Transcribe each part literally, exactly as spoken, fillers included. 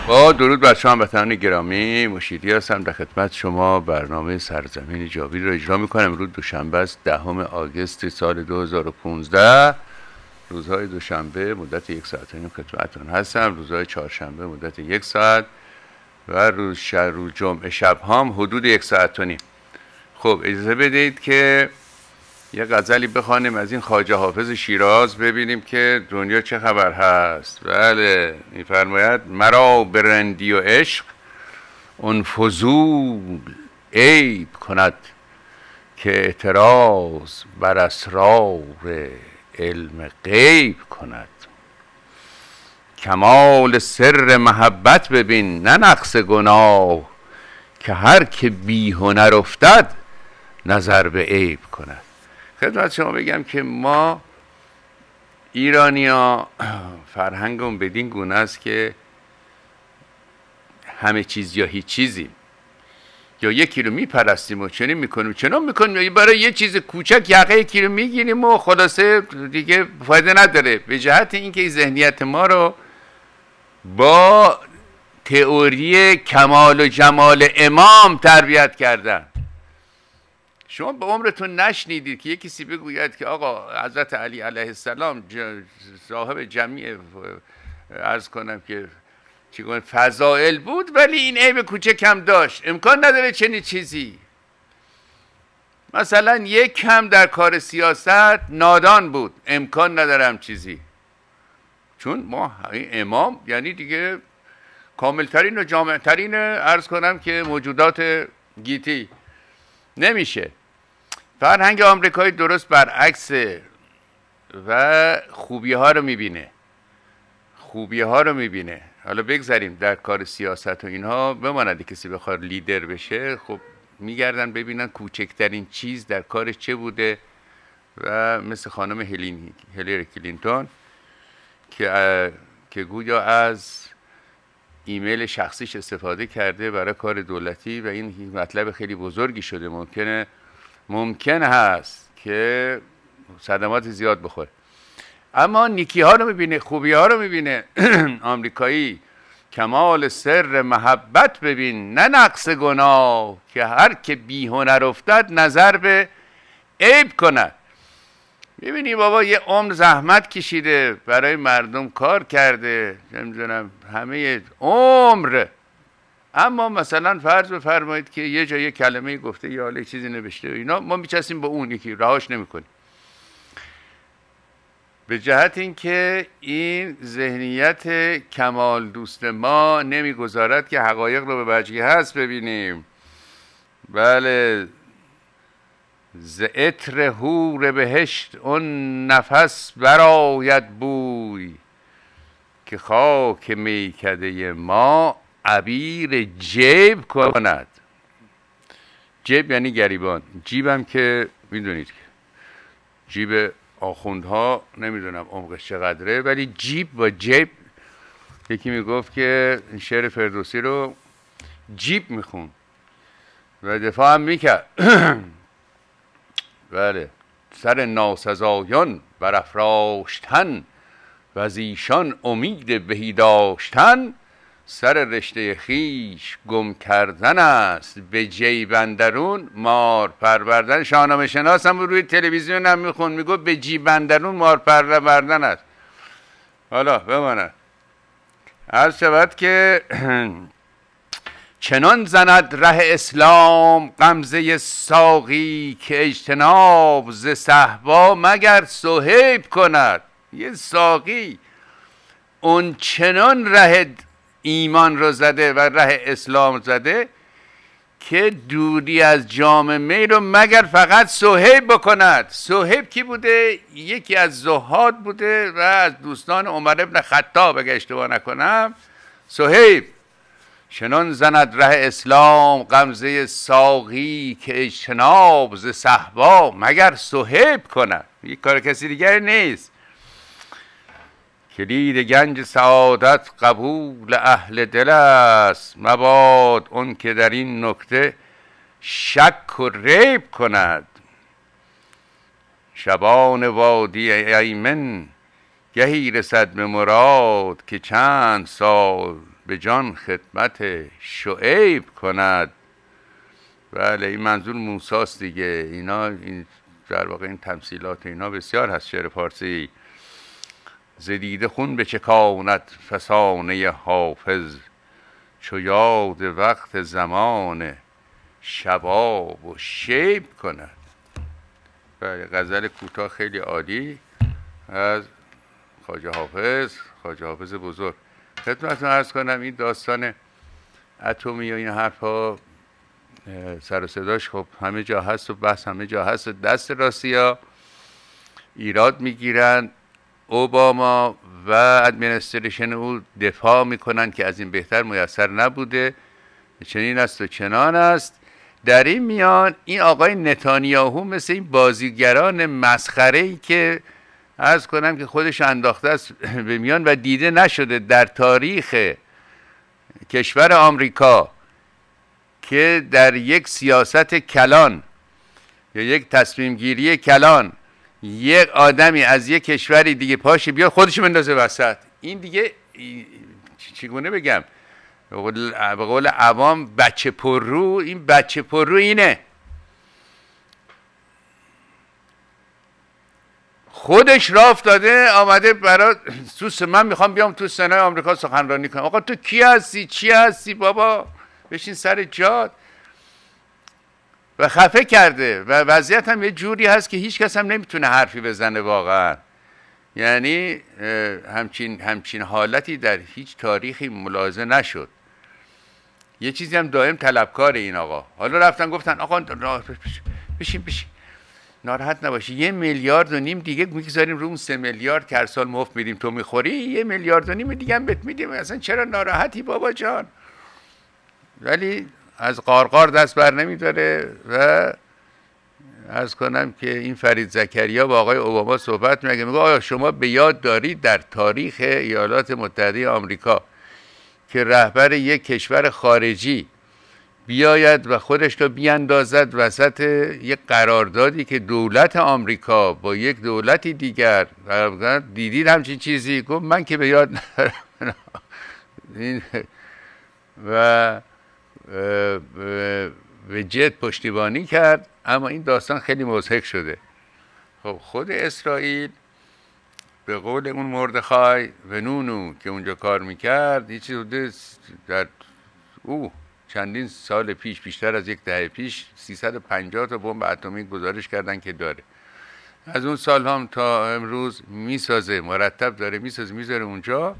با درود بر شما هموطنان گرامی، مشیری هستم در خدمت شما. برنامه سرزمین جاوید رو اجرا میکنم. امروز دوشنبه است، دهم آگوست سال دو هزار و پانزده. روزهای دوشنبه مدت یک ساعت و نیم خدمتتون هستم، روزهای چهارشنبه مدت یک ساعت و روز شهر روز جمعه شب هم حدود یک ساعت و نیم. خب اجازه بدید که یه غزلی بخوانیم از این خواجه حافظ شیراز، ببینیم که دنیا چه خبر هست. بله، میفرماید مرا به رندی و عشق اون فضول عیب کند، که اعتراض بر اسرار علم غیب کند. کمال سر محبت ببین نه نقص گناه، که هر که بی هنر افتد نظر به عیب کند. خدمت شما بگم که ما ایرانی‌ها فرهنگمون بدین گونه است که همه چیز یا هیچ چیزیم، یا یکی رو میپرستیم و چنین میکنیم چنان میکنیم، برای یه چیز کوچک یقه یکی رو میگیریم و خلاصه دیگه فایده نداره. به جهت اینکه ذهنیت ما رو با تئوری کمال و جمال امام تربیت کردن. شما به عمرتون نشنیدید که یکی سی بگوید که آقا حضرت علی علیه السلام صاحب جمیع عرض کنم که چیگونه فضائل بود، ولی این عیب کوچک هم داشت. امکان نداره چنین چیزی. مثلا یک کم در کار سیاست نادان بود، امکان ندارم چیزی. چون ما امام یعنی دیگه کاملترین و جامعترین عرض کنم که موجودات گیتی نمیشه. فرهنگ آمریکایی درست برعکسه و خوبی ها رو میبینه، خوبی ها رو میبینه. حالا بگذاریم در کار سیاست و اینها بماند، کسی بخواد لیدر بشه خب میگردن ببینن کوچکترین چیز در کار چه بوده، و مثل خانم هلین هیلاری کلینتون که که گویا از ایمیل شخصیش استفاده کرده برای کار دولتی و این مطلب خیلی بزرگی شده. ممکنه ممکن هست که صدمات زیاد بخوره، اما نیکی ها رو میبینه، خوبی ها رو میبینه. آمریکایی کمال سر محبت ببین نه نقص گناه، که هر که بی هنر افتد نظر به عیب کند. میبینی بابا یه عمر زحمت کشیده، برای مردم کار کرده، نمیدونم همه عمر، اما مثلا فرض بفرمایید که یه جای کلمه گفته یا حالا چیزی نوشته و اینا، ما میچسیم با اون یکی رهاش نمیکنیم. به جهت اینکه این ذهنیت کمال دوست ما نمیگذارد که حقایق رو به وجهی هست ببینیم. بله، ز عطر حور بهشت اون نفس برآید بوی، که خاک میکده ما عبیر جیب کند. جیب یعنی گریبان، جیبم که میدونید که جیب آخوندها نمیدونم عمقش چقدره، ولی جیب با جیب، یکی میگفت که این شعر فردوسی رو جیب میخون و دفاع هم میکرد. بله، سر ناسزایان برافراشتن و از ایشان امید بهی داشتن، سر رشته خیش گم کردن است به جیب اندرون مار پروردن. شاهنامه شناس هم روی تلویزیون هم میخون، میگو به جیب اندرون مار پروردن است. حالا بماند عرض شود که چنان زند ره اسلام غمزه ساقی، که اجتناب ز صهبا مگر صهیب کند. یه ساقی اون چنان ره ایمان رو زده و ره اسلام زده که دوری از جام می رو مگر فقط صهیب بکند. صهیب کی بوده؟ یکی از زهاد بوده و از دوستان عمر ابن خطاب اگه اشتباه نکنم. صهیب چنان زند ره اسلام غمزه ساقی، که اجتناب ز صهبا مگر صهیب کند. یک کار کسی دیگری نیست. کلید گنج سعادت قبول اهل دل است، مباد اون که در این نکته شک و ریب کند. شبان وادی ایمن گهی رسد به مراد، که چند سال به جان خدمت شعیب کند. بله این منظور موساست دیگه. اینا این در واقع این تمثیلات اینا بسیار هست شعر فارسی. زدیده خون به چکاند فسانه حافظ، چو یاد وقت زمان شباب و شیب کند. بله غزل کوتاه خیلی عالی از خواجه حافظ، خواجه حافظ بزرگ. خدمتتون عرض کنم این داستان اتمی و این حرفا سر و صداش خب همه جا هست و بحث همه جا هست. دست راستیا ایراد میگیرن، اوباما و ادمنستریشن او دفاع میکنن که از این بهتر میسر نبوده، چنین است و چنان است. در این میان این آقای نتانیاهو مثل این بازیگران مسخره‌ای که عرض کنم که خودش انداخته است به میان و دیده نشده در تاریخ کشور آمریکا که در یک سیاست کلان یا یک تصمیم گیری کلان یک آدمی از یک کشوری دیگه پاش بیاد خودش بندازه وسط. این دیگه چگونه بگم، به قول, به قول عوام بچه پررو. این بچه پررو اینه خودش راه افتاده آمده برای سوس من میخوام بیام تو سنای آمریکا سخنرانی کنم. آقا تو کی هستی؟ چی هستی بابا؟ بشین سر جات. و خفه کرده و وضعیت هم یه جوری هست که هیچ کس هم نمیتونه حرفی بزنه واقعا. یعنی همچین همچین حالتی در هیچ تاریخی ملاحظه نشد. یه چیزی هم دائم طلبکار این آقا. حالا رفتن گفتن آقا بشین بشین ناراحت نباشی، یه میلیارد و نیم دیگه میگذاریم رو اون سه میلیارد که هر سال مفت میدیم تو میخوری، یه میلیارد و نیم دیگه هم بهت میدیم، اصلا چرا ناراحتی بابا جان؟ ولی از قارقار دست بر نمیداره. و عرض کنم که این فرید زکریا با آقای اوباما صحبت میگه، میگه آیا شما به یاد دارید در تاریخ ایالات متحده آمریکا که رهبر یک کشور خارجی بیاید و خودش رو بیاندازد وسط یک قراردادی که دولت آمریکا با یک دولتی دیگر دیدید همچین چیزی؟ گفت من که به یاد و به جد پشتیبانی کرد. اما این داستان خیلی مضحک شده. خب خود اسرائیل به قول اون مردخای و نونو که اونجا کار میکرد یه چیز در او چندین سال پیش، بیشتر از یک دهه پیش، سیصد و پنجاه تا بمب اتمی گزارش کردن که داره. از اون سال هم تا امروز میسازه، مرتب داره میسازه، میذاره اونجا.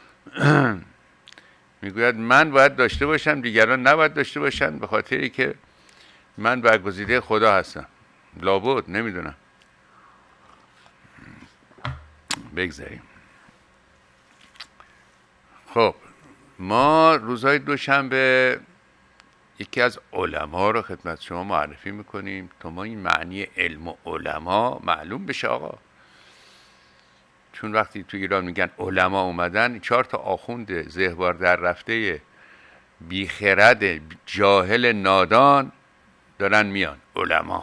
میگوید من باید داشته باشم، دیگران نباید داشته باشن، به خاطری که من برگزیده خدا هستم. لابد نمیدونم. بگذاریم. خب ما روزهای دوشنبه یکی از علما رو خدمت شما معرفی میکنیم تا ما این معنی علم و علما معلوم بشه آقا. چون وقتی تو ایران میگن علما اومدن، چهار تا آخوند زهوار در رفته بیخرد جاهل نادان دارن میان علما.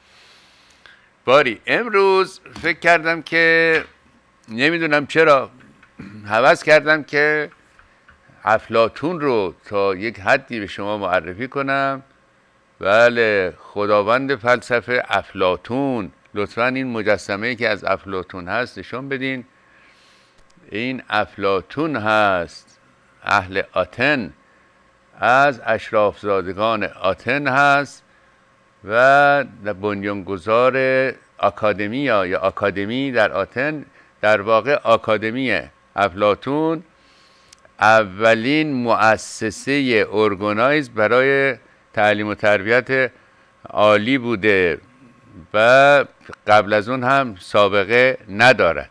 باری امروز فکر کردم که نمیدونم چرا هوس کردم که افلاطون رو تا یک حدی به شما معرفی کنم. بله خداوند فلسفه افلاطون. لطفاً این مجسمه‌ای که از افلاطون هست نشون بدین. این افلاطون هست، اهل آتن، از اشرافزادگان آتن هست و بنیانگذار آکادمیا یا آکادمی در آتن. در واقع آکادمی افلاطون اولین مؤسسه ارگانایز برای تعلیم و تربیت عالی بوده و قبل از اون هم سابقه ندارد.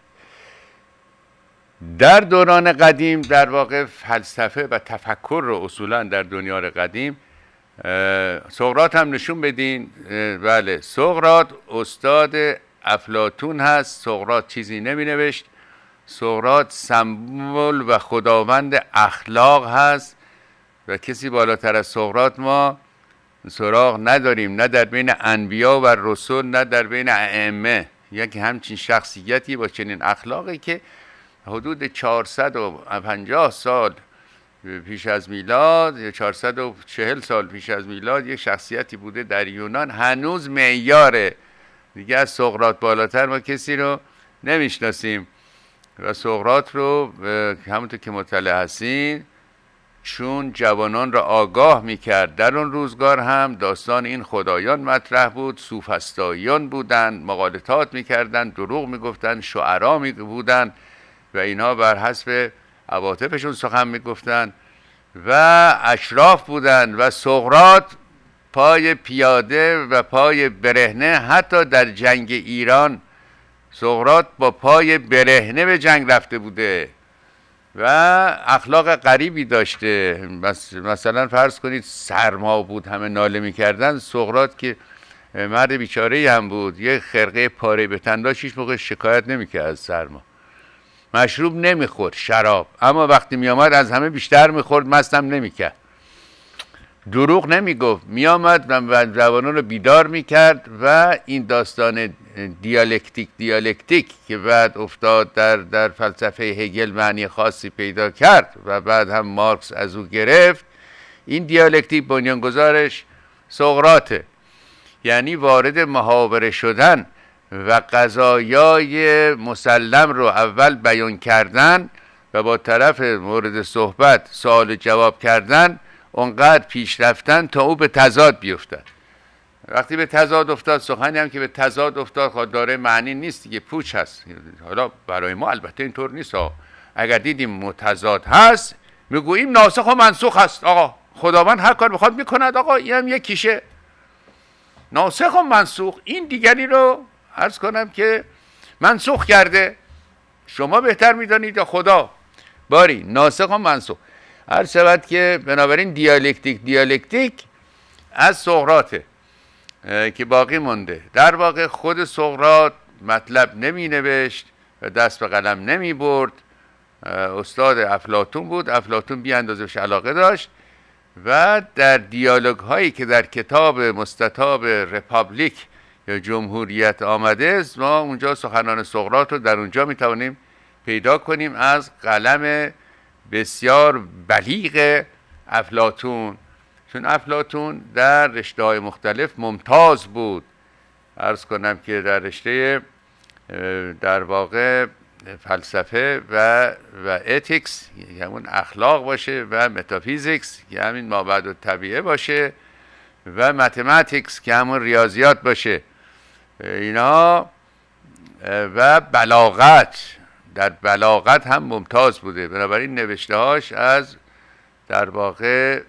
در دوران قدیم در واقع فلسفه و تفکر رو اصولا در دنیای قدیم، سقراط هم نشون بدین. بله سقراط استاد افلاطون هست. سقراط چیزی نمی نوشت. سقراط سمبل و خداوند اخلاق هست و کسی بالاتر از سقراط ما سراغ نداریم، نه در بین انبیا و رسول، نه در بین ائمه. یکی همچین شخصیتی با چنین اخلاقی که حدود چهارصد و پنجاه سال پیش از میلاد یا چهارصد و چهل سال پیش از میلاد یک شخصیتی بوده در یونان، هنوز معیاره دیگه از سقراط بالاتر ما کسی رو نمیشناسیم. و سقراط رو همونطور که مطلع هستین چون جوانان را آگاه میکرد در اون روزگار هم داستان این خدایان مطرح بود، سوفسطائیان بودن، مغالطات میکردن، دروغ میگفتن، شعرا بودن و اینها بر حسب عواطفشون سخن میگفتن و اشراف بودن و سقراط پای پیاده و پای برهنه حتی در جنگ ایران سقراط با پای برهنه به جنگ رفته بوده و اخلاق غریبی داشته. مثلا فرض کنید سرما بود همه ناله میکردن، سقراط که مرد بیچاره هم بود یه خرقه پاره به تن داشت هیچ موقع شکایت نمیکرد از سرما. مشروب نمیخورد، شراب، اما وقتی میامد از همه بیشتر میخورد، مستم نمیکرد، دروغ نمیگفت، میامد و جوانان رو بیدار میکرد. و این داستان دیالکتیک دیالکتیک که بعد افتاد در در فلسفه هگل معنی خاصی پیدا کرد و بعد هم مارکس از او گرفت، این دیالکتیک بنیانگذارش سقراطه، یعنی وارد محاوره شدن و قضایای مسلم رو اول بیان کردن و با طرف مورد صحبت سوال جواب کردن، اونقدر پیش رفتن تا او به تضاد بیفتد. وقتی به تضاد افتاد، سخنی هم که به تضاد افتاد خود داره معنی نیست دیگه، پوچ هست. حالا برای ما البته اینطور نیست ها. اگر دیدیم متضاد هست میگوییم ناسخ و منسوخ هست، آقا خداوند هر کار بخواد میکند، آقا این هم یکیشه، ناسخ و منسوخ. این دیگری رو عرض کنم که منسوخ کرده، شما بهتر میدانید یا خدا؟ باری ناسخ و منسوخ. هر شود که بنابراین دیالکتیک دیالکتیک از سقراطه که باقی مونده. در واقع خود سقراط مطلب نمی نوشت و دست به قلم نمی برد، استاد افلاطون بود، افلاطون بی اندازه بهش علاقه داشت و در دیالوگ هایی که در کتاب مستطاب رپابلیک یا جمهوریت آمده است، ما اونجا سخنان سقراط رو در اونجا می توانیم پیدا کنیم از قلم بسیار بلیغ افلاطون، چون افلاطون در رشته‌های مختلف ممتاز بود. عرض کنم که در رشته در واقع فلسفه و و اتیکس که همون اخلاق باشه و متافیزیکس که همین مابعد الطبیعه باشه و متماتیکس که همون ریاضیات باشه، اینا و بلاغت، در بلاغت هم ممتاز بوده. بنابراین نوشته‌هاش از در واقع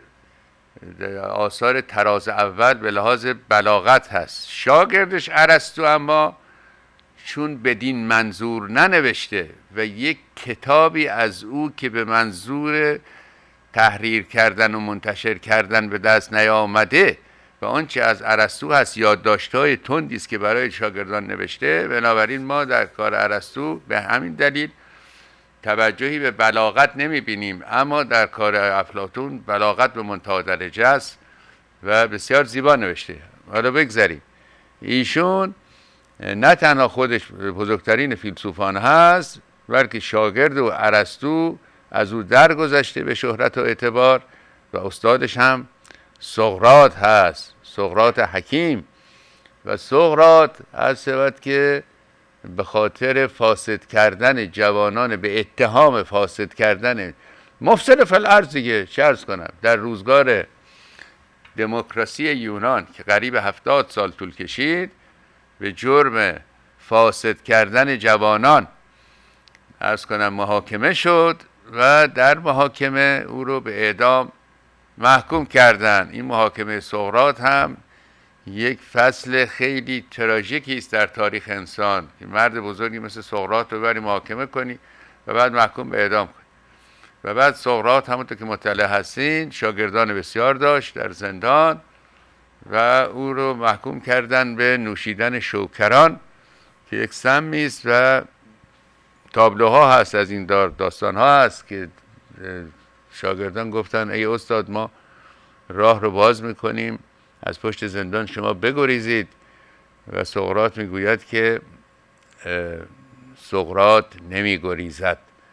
آثار طراز اول به لحاظ بلاغت هست. شاگردش ارسطو اما چون بدین منظور ننوشته و یک کتابی از او که به منظور تحریر کردن و منتشر کردن به دست نیامده و آنچه از ارسطو هست یادداشت‌های تندی است که برای شاگردان نوشته، بنابراین ما در کار ارسطو به همین دلیل توجهی به بلاغت نمی‌بینیم، اما در کار افلاطون بلاغت به منتهی درجه است و بسیار زیبا نوشته. حالا بگذاریم، ایشون نه تنها خودش بزرگترین فیلسوفان هست، بلکه شاگرد و ارسطو از او درگذشته به شهرت و اعتبار و استادش هم سقراط هست، سقراط حکیم. و سقراط از سبت که به خاطر فاسد کردن جوانان، به اتهام فاسد کردن مفسد فی الارض دیگه، چه عرض کنم، در روزگار دموکراسی یونان که قریب هفتاد سال طول کشید، به جرم فاسد کردن جوانان عرض کنم محاکمه شد و در محاکمه او رو به اعدام محکوم کردن. این محاکمه سقراط هم یک فصل خیلی تراژیکی است در تاریخ انسان که مرد بزرگی مثل سقراط رو بری محاکمه کنی و بعد محکوم به اعدام کنی. و بعد سقراط همونطور که مطلع هستین شاگردان بسیار داشت در زندان و او رو محکوم کردن به نوشیدن شوکران که یک سمی است و تابلوها هست از این داستان ها هست که شاگردان گفتن ای استاد ما راه رو باز میکنیم، از پشت زندان شما بگریزید. و سقراط میگوید که سقراط نمیگریزد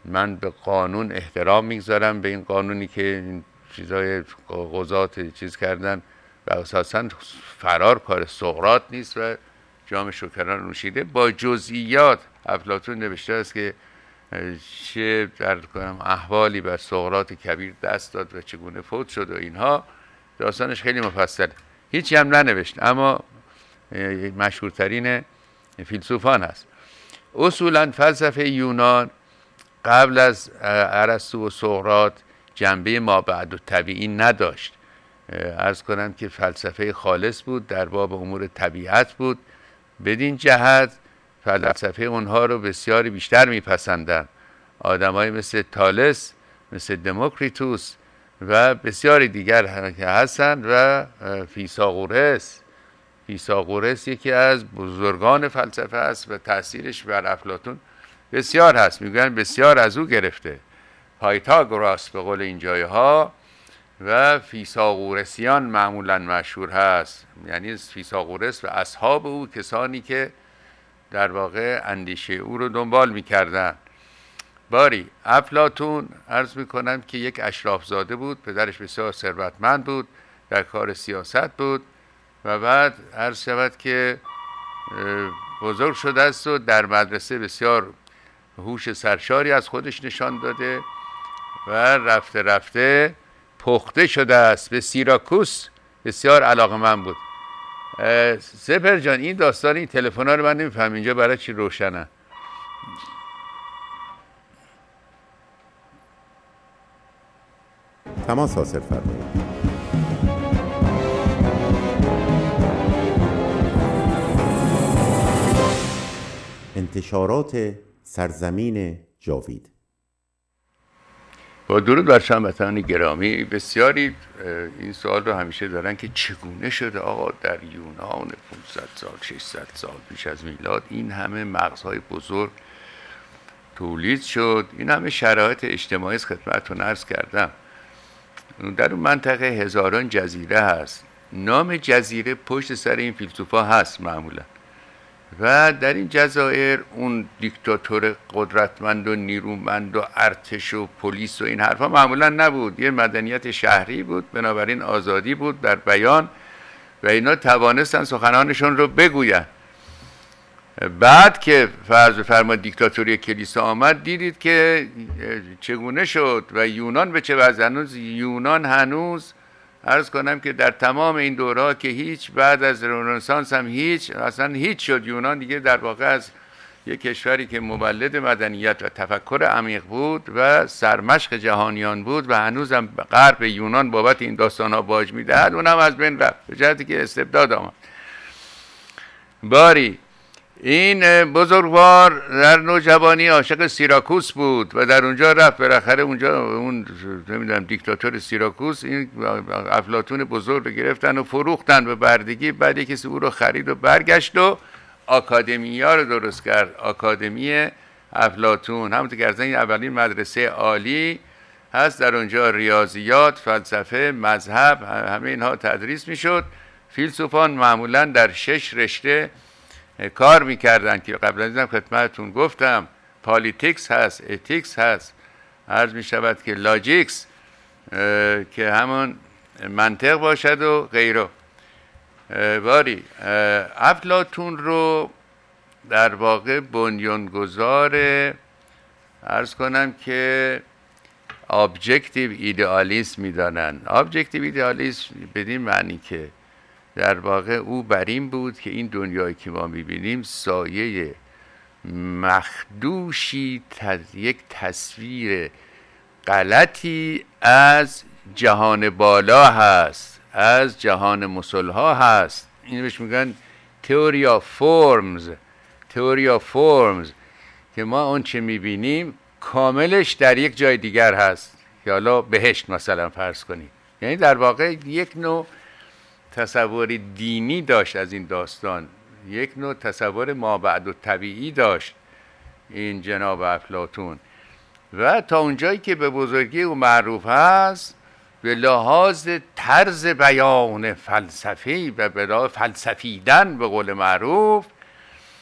من به قانون احترام میگذارم، به این قانونی که این چیزای قضات چیز کردن و اساساً فرار کار سقراط نیست و جام شکران نوشیده. با جزئیات افلاطون نوشته است که چه در کنم احوالی بر سقراط کبیر دست داد و چگونه فوت شد و اینها. داستانش خیلی مفصله، هیچی هم ننوشت، اما مشهورترین فیلسوفان هست. اصولا فلسفه یونان قبل از ارسطو و سقراط جنبه مابعد و طبیعی نداشت. عرض کنم که فلسفه خالص بود، در باب امور طبیعت بود. بدین جهت فلسفه اونها رو بسیاری بیشتر میپسندن. آدمایی مثل تالس، مثل دموکریتوس و بسیاری دیگر که هستن و فیثاغورس. فیثاغورس یکی از بزرگان فلسفه است و تأثیرش بر افلاطون بسیار هست. میگن بسیار از او گرفته. پایتاگوراس به قول این جایها و فیثاغورسیان معمولا مشهور هست، یعنی فیثاغورس و اصحاب او، کسانی که در واقع اندیشه او رو دنبال میکردن. باری افلاطون عرض میکنم که یک اشرافزاده بود، پدرش بسیار ثروتمند بود، در کار سیاست بود و بعد عرض شود که بزرگ شده است و در مدرسه بسیار هوش سرشاری از خودش نشان داده و رفته رفته پخته شده است. به سیراکوس بسیار علاقه‌مند بود. سپر جان این داستان این تلفن ها رو من نمیفهم اینجا برای چی روشنه؟ تماس حاصل فرمایید. انتشارات سرزمین جاوید. با درود بر هموطنان گرامی، بسیاری این سوال رو همیشه دارن که چگونه شده آقا در یونان پانصد سال ششصد سال پیش از میلاد این همه مغزهای بزرگ تولید شد، این همه شرایط اجتماعی خدمتتون عرض کردم. در اون منطقه هزاران جزیره هست. نام جزیره پشت سر این فیلسوفا هست معمولا و در این جزایر اون دیکتاتور قدرتمند و نیرومند و ارتش و پلیس و این حرفا معمولا نبود. یه مدنیت شهری بود، بنابراین آزادی بود در بیان و اینا توانستن سخنانشون رو بگوین. بعد که فرض بفرمایید دیکتاتوری کلیسا آمد، دیدید که چگونه شد و یونان به چه وضع. هنوز یونان هنوز عرض کنم که در تمام این دورها که هیچ، بعد از رنسانس هم هیچ، اصلا هیچ شد. یونان دیگه در واقع از یک کشوری که مولد مدنیت و تفکر عمیق بود و سرمشق جهانیان بود و هنوز هم غرب یونان بابت این داستان ها باج میدهد، اونم از بین رفت به جهتی که استبداد آمد. باری این بزرگوار در نوجوانی عاشق سیراکوس بود و در اونجا رفت. بالاخره اونجا اون نمیدونم دیکتاتور سیراکوس این افلاطون بزرگ رو گرفتن و فروختن به بردگی. بعد کسی او رو خرید و برگشت و آکادمیا رو درست کرد، آکادمی افلاطون. همونطور که این اولین مدرسه عالی هست، در اونجا ریاضیات، فلسفه، مذهب، همه اینها تدریس میشد. فیلسوفان معمولا در شش رشته کار میکردن که قبل از اینم خدمتتون گفتم. پالیتیکس هست، اتیکس هست، عرض میشود که لاجیکس که همون منطق باشد و غیره. باری افلاطون رو در واقع بنیانگذار عرض کنم که ابجکتیو ایدئالیسم میدانن. ابجکتیو ایدئالیسم بدین معنی که در واقع او بر این بود که این دنیایی که ما میبینیم سایه مخدوشی تز... یک تصویر غلطی از جهان بالا هست، از جهان مسلها هست. این بهش میگن تئوری آف فورمز. تئوری آف فورمز که ما اون چه میبینیم کاملش در یک جای دیگر هست، یا حالا بهشت مثلا فرض کنید. یعنی در واقع یک نوع تصور دینی داشت از این داستان، یک نوع تصور مابعد و طبیعی داشت این جناب افلاطون. و تا اونجایی که به بزرگی او معروف هست، به لحاظ طرز بیان فلسفی و به لحاظ فلسفیدن به قول معروف،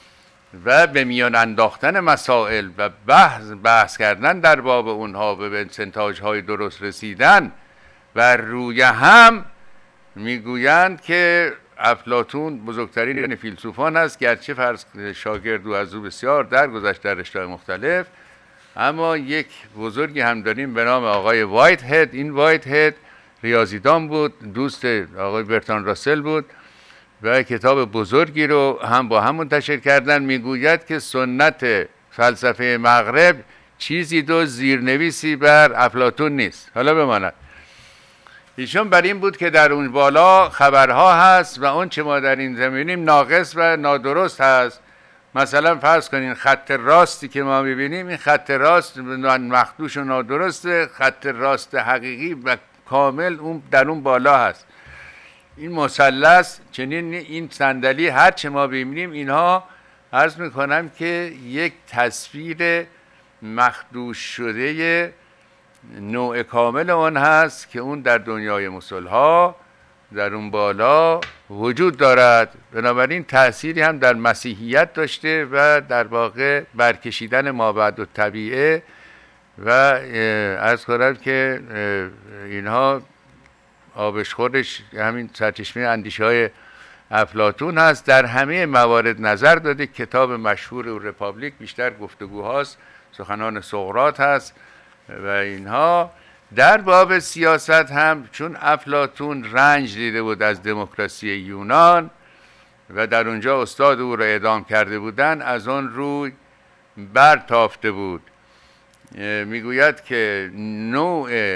و به میان انداختن مسائل و بحث, بحث کردن در باب اونها و به استنتاج های درست رسیدن و روی هم میگویند که افلاطون بزرگترین فیلسوفان است، گرچه فرض شاگرد و از او بسیار درگذشت در رشته‌های مختلف، اما یک بزرگی هم داریم به نام آقای وایت هد. این وایت هد ریاضیدان بود، دوست آقای برتراند راسل بود و کتاب بزرگی رو هم با هم منتشر کردن. میگوید که سنت فلسفه مغرب چیزی دو زیرنویسی بر افلاطون نیست. حالا بماند ایشون بر این بود که در اون بالا خبرها هست و اون چه ما در این زمینیم ناقص و نادرست هست. مثلا فرض کنین خط راستی که ما میبینیم، این خط راست مخدوش و نادرسته، خط راست حقیقی و کامل اون در اون بالا هست. این مثلث، چنین این صندلی، هر چه ما ببینیم اینها عرض میکنم که یک تصویر مخدوش شده نوع کامل اون هست که اون در دنیای مصلحا در اون بالا وجود دارد. بنابراین تأثیری هم در مسیحیت داشته و در واقع برکشیدن مابعد و طبیعه و عرض کنم که اینها آبش خودش همین سرچشمه اندیشه های افلاطون هست. در همه موارد نظر داده. کتاب مشهور او رپابلیک بیشتر گفتگوهاست، سخنان سقراط هست و اینها. در باب سیاست هم چون افلاطون رنج دیده بود از دموکراسی یونان و در اونجا استاد او را اعدام کرده بودن، از آن روی برتافته بود. میگوید که نوع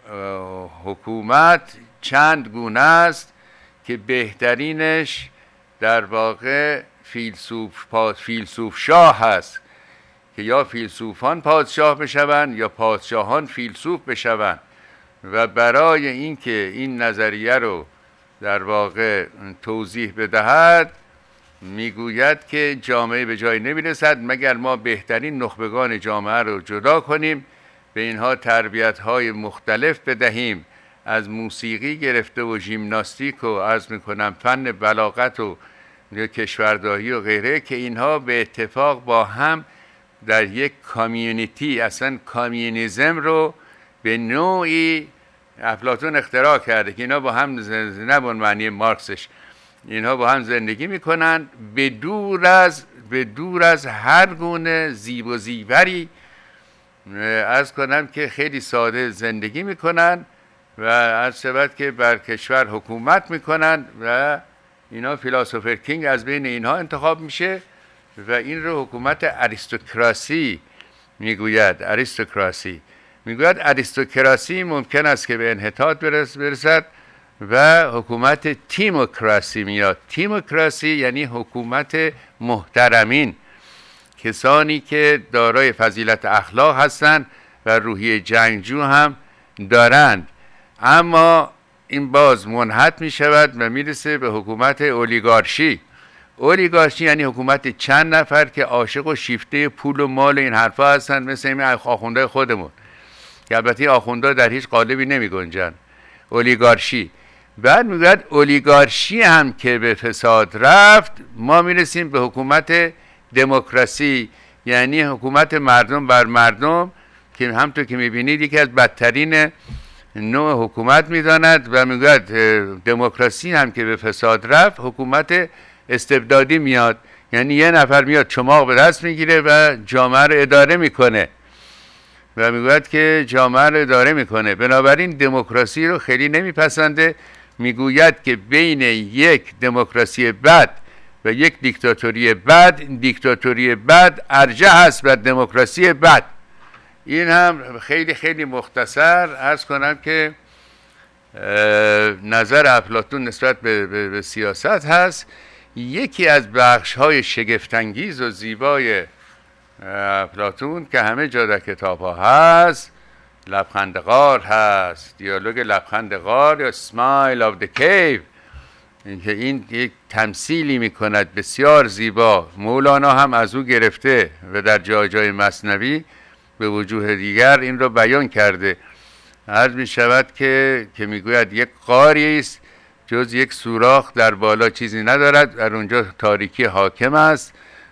حکومت چند گونه است که بهترینش در واقع فیلسوف فیلسوف شاه هست که یا فیلسوفان پادشاه بشوند یا پادشاهان فیلسوف بشوند. و برای اینکه این نظریه رو در واقع توضیح بدهد میگوید که جامعه به جای نمیرسد مگر ما بهترین نخبگان جامعه رو جدا کنیم، به اینها تربیت‌های مختلف بدهیم، از موسیقی گرفته و ژیمناستیک و عرض میکنم فن بلاغت و کشورداری و غیره، که اینها به اتفاق با هم در یک کامیونیتی، اصلا کامیونیزم رو به نوعی افلاطون اختراع کرده که اینا با هم نه به معنی مارکسش، اینها با هم زندگی میکنن به دور از به دور از هر گونه زیب و زیوری. عرض کنم که خیلی ساده زندگی میکنن و عرض شود که بر کشور حکومت میکنن و اینا فیلسوفر کینگ از بین اینها انتخاب میشه و این رو حکومت اریستوکراسی میگوید. اریستوکراسی میگوید اریستوکراسی ممکن است که به انحطاط برسد و حکومت تیموکراسی میاد. تیموکراسی یعنی حکومت محترمین، کسانی که دارای فضیلت اخلاق هستند و روحیه جنگجو هم دارند. اما این باز منحط می شود و میرسه به حکومت اولیگارشی. اولیگارشی یعنی حکومت چند نفر که عاشق و شیفته پول و مال این حرفا هستن، مثل این آخونده خودمون که البته آخونده در هیچ قالبی نمی گنجن. اولیگارشی. بعد میگوید اولیگارشی هم که به فساد رفت، ما میرسیم به حکومت دموکراسی، یعنی حکومت مردم بر مردم، که همونطور که میبینید یکی از بدترین نوع حکومت میداند و میگوید دموکراسی هم که به فساد رفت، حکومت استبدادی میاد، یعنی یه نفر میاد چماق به دست میگیره و جامعه رو اداره میکنه و میگوید که جامعه رو اداره میکنه. بنابراین دموکراسی رو خیلی نمیپسنده. میگوید که بین یک دموکراسی بد و یک دیکتاتوری بد، دیکتاتوری بد ارجح است بر دموکراسی بد. این هم خیلی خیلی مختصر عرض کنم که نظر افلاطون نسبت به, به, به سیاست هست. یکی از بخش های شگفت‌انگیز و زیبای افلاطون که همه جا در کتاب ها هست، لبخند غار هست، دیالوگ لبخند غار یا Smile of the Cave، که این یک تمثیلی میکند بسیار زیبا. مولانا هم از او گرفته و در جای جای مثنوی به وجوه دیگر این رو بیان کرده. عرض می شود که که میگوید یک غاری است جز یک سوراخ در بالا چیزی ندارد، در اونجا تاریکی حاکم است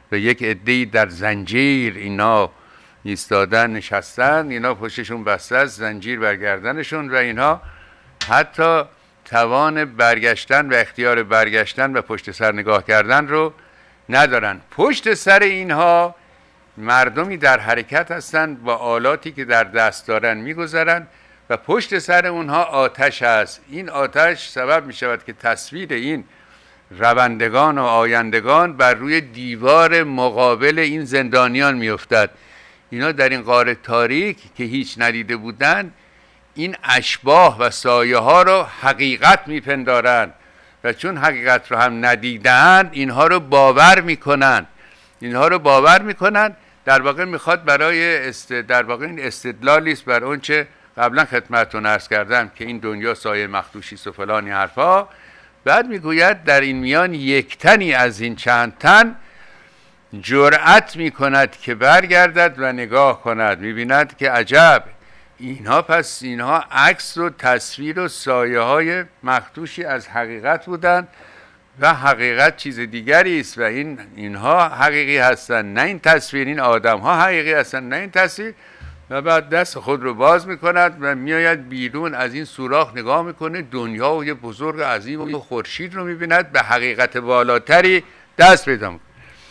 و یک عده‌ای در زنجیر اینا ایستادن نشستن، اینا پشتشون بسته است، زنجیر بر گردنشون و اینها حتی توان برگشتن و اختیار برگشتن و پشت سر نگاه کردن رو ندارن. پشت سر اینها مردمی در حرکت هستند با آلاتی که در دست دارن میگذرن و پشت سر اونها آتش است. این آتش سبب می شود که تصویر این روندگان و آیندگان بر روی دیوار مقابل این زندانیان می افتد. اینا در این غار تاریک که هیچ ندیده بودند این اشباح و سایه ها رو حقیقت می پندارند و چون حقیقت رو هم ندیدند اینها رو باور می کنند. اینها رو باور می کنند. در واقع میخواد برای است... در واقع این استدلالی است بر اون چه قبلا خدمتتون عرض کردم که این دنیا سایه مخدوشی است و فلانی حرفا. بعد میگوید در این میان یک تنی از این چند تن جرأت میکند که برگردد و نگاه کند، میبیند که عجب اینها پس اینها عکس و تصویر و سایه های مخدوشی از حقیقت بودند و حقیقت چیز دیگری است و این اینها حقیقی هستن نه این تصویر، این آدم ها حقیقی هستن نه این تصویر. و بعد دست خود رو باز میکند و میآید بیرون از این سوراخ نگاه میکنه، دنیا و یه بزرگ عظیم و خورشید رو میبیند، به حقیقت بالاتری دست پیدا میکنه.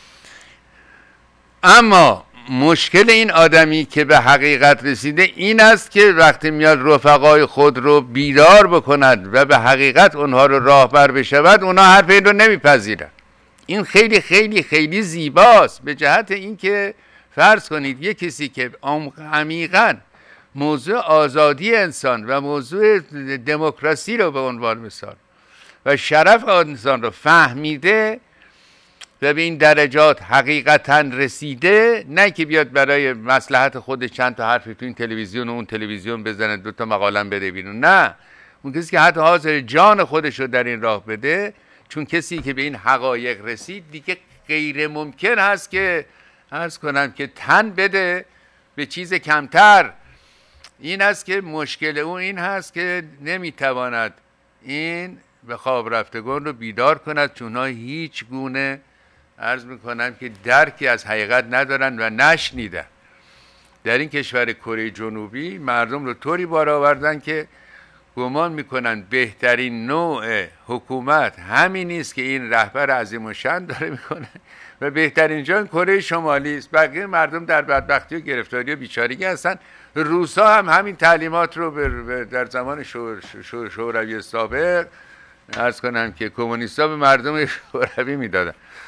اما مشکل این آدمی که به حقیقت رسیده این است که وقتی میاد رفقای خود رو بیدار بکند و به حقیقت اونها رو راهبر بشود، اونها حرف این رو نمیپذیرن. این خیلی خیلی خیلی زیباست به جهت اینکه فرض کنید یک کسی که عمیقاً موضوع آزادی انسان و موضوع دموکراسی رو به عنوان مثال و شرف انسان رو فهمیده و به این درجات حقیقتاً رسیده، نه که بیاد برای مصلحت خودش چند تا حرف تو این تلویزیون و اون تلویزیون بزنه دو تا مقاله بده بیرون. نه، اون کسی که حتی حاضر جان خودش رو در این راه بده، چون کسی که به این حقایق رسید دیگه غیر ممکن هست که عرض کنم که تن بده به چیز کمتر. این است که مشکل اون این هست که نمیتواند این به خواب رفتگان رو بیدار کند، چون ها هیچ گونه عرض میکنم که درکی از حقیقت ندارن و نشنیدن. در این کشور کره جنوبی مردم رو طوری بار آوردن که گمان میکنن بهترین نوع حکومت همین نیست که این رهبر عظیم الشأن داره میکنه و بهترین جای کره شمالی است. بقیه مردم در بدبختی و گرفتاری و بیچارگی هستن. روسا هم همین تعلیمات رو در زمان شور شور شوروی سابق عرض کنم که کمونیست‌ها به مردم شوروی میدادن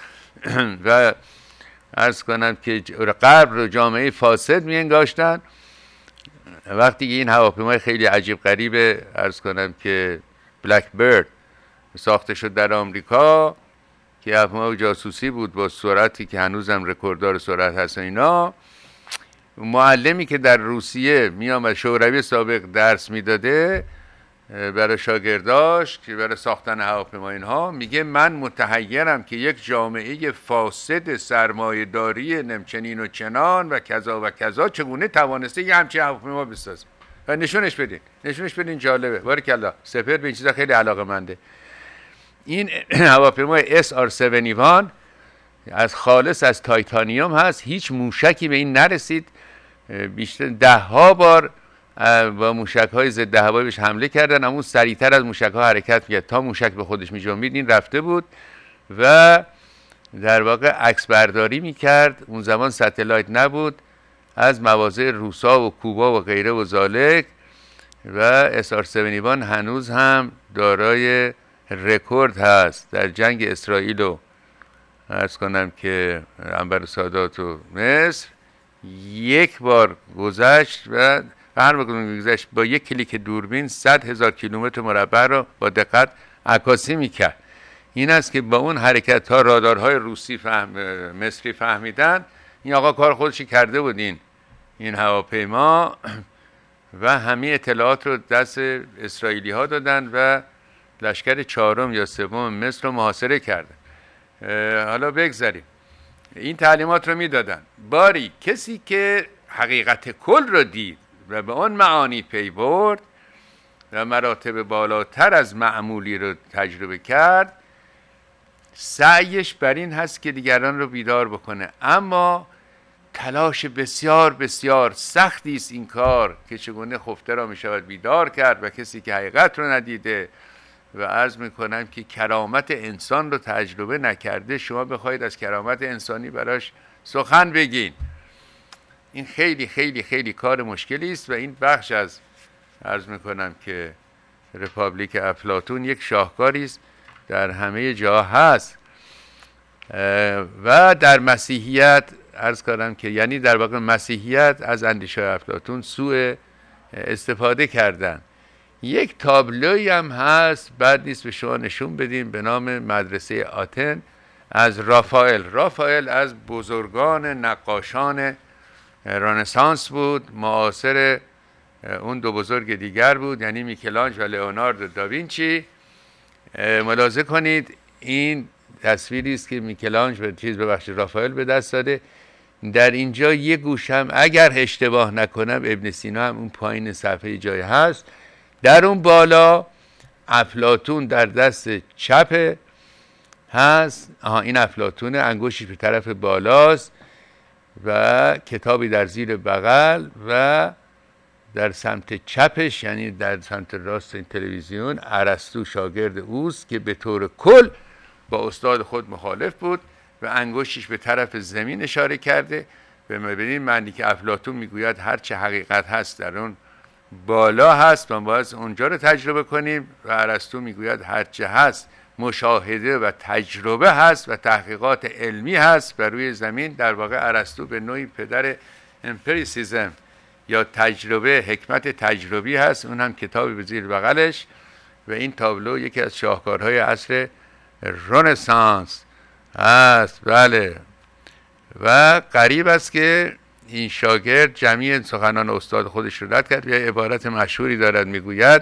و عرض کنم که غرب رو جامعه فاسد می‌انگاشتن. وقتی که این هواپیمای خیلی عجیب غریب عرض کنم که بلک برد ساخته شد در آمریکا که هواپیمای جاسوسی بود با سرعتی که هنوزم رکورددار سرعت هست، اینا معلمی که در روسیه میامد شوروی سابق درس میداده برای شاگرداش که برای ساختن هواپیما اینها، میگه من متحیرم که یک جامعه فاسد سرمایه‌داری نمچنین و چنان و کذا و کذا چگونه توانسته یه همچین هواپیما بسازه و نشونش بدین نشونش بدین جالبه. بارکالله، سپر به این چیزا خیلی علاقه‌منده. این هواپیمای اس آر هفتاد و یک از خالص از تایتانیوم هست، هیچ موشکی به این نرسید. بیشتر ده ها بار با موشک های ضد هوایی بهش حمله کردن، اما سریعتر از موشک ها حرکت میکرد تا موشک به خودش میجنبید. این رفته بود و در واقع عکس برداری میکرد. اون زمان ستلایت نبود، از مواضع روسا و کوبا و غیره و زالک. و اس آر هفتاد و یک هنوز هم دارای رکورد هست در جنگ اسرائیل و عرض کنم که انور سادات و مصر. یک بار گذشت و هر وقت گذشت با یک کلیک دوربین صد هزار کیلومتر مربع رو با دقت عکاسی میکرد. این است که با اون حرکت ها رادارهای روسی فهم مصری فهمیدن این آقا کار خودش کرده بود. این این هواپیما و همه اطلاعات رو دست اسرائیلی ها دادن و لشکر چهارم یا سوم مصر رو محاصره کردن. حالا بگذاریم، این تعلیمات رو میدادن. باری کسی که حقیقت کل رو دید و به اون معانی پی برد و مراتب بالاتر از معمولی رو تجربه کرد، سعیش بر این هست که دیگران رو بیدار بکنه، اما تلاش بسیار بسیار سختی است این کار که چگونه خفته را می شود بیدار کرد و کسی که حقیقت رو ندیده و عرض می کنم که کرامت انسان رو تجربه نکرده شما بخواید از کرامت انسانی براش سخن بگین. این خیلی خیلی خیلی کار مشکلی است و این بخش از عرض می کنم که رپابلیک افلاطون یک شاهکاری است در همه جا هست و در مسیحیت عرض کردم که یعنی در واقع مسیحیت از اندیشه افلاطون سوء استفاده کردن. یک تابلوی هم هست بد نیست به شما نشون بدیم به نام مدرسه آتن از رافائل. رافائل از بزرگان نقاشان رنسانس بود، معاصر اون دو بزرگ دیگر بود، یعنی میکلانج و لئوناردو داوینچی. ملاحظه کنید این تصویری است که میکلانج به چیز ببخشید رافائل به دست داده. در اینجا یه گوش هم اگر اشتباه نکنم ابن سینا هم اون پایین صفحه جای هست. در اون بالا افلاطون در دست چپ هست. آها این افلاطون، انگشتش به طرف بالاست و کتابی در زیر بغل و در سمت چپش یعنی در سمت راست این تلویزیون ارسطو شاگرد اوست که به طور کل با استاد خود مخالف بود و انگشتش به طرف زمین اشاره کرده. به ببینید معنی که افلاطون میگوید هر چه حقیقت هست در اون بالا هست و باید اونجا رو تجربه کنیم و ارسطو میگوید هر چه هست مشاهده و تجربه هست و تحقیقات علمی هست بر روی زمین. در واقع ارسطو به نوعی پدر امپریسیزم یا تجربه، حکمت تجربی هست. اون هم کتابی به زیر بغلش و این تابلو یکی از شاهکارهای عصر رنسانس هست. بله و غریب است که این شاگرد جمعی سخنان استاد خودش رو رد کرد. یه عبارت مشهوری دارد میگوید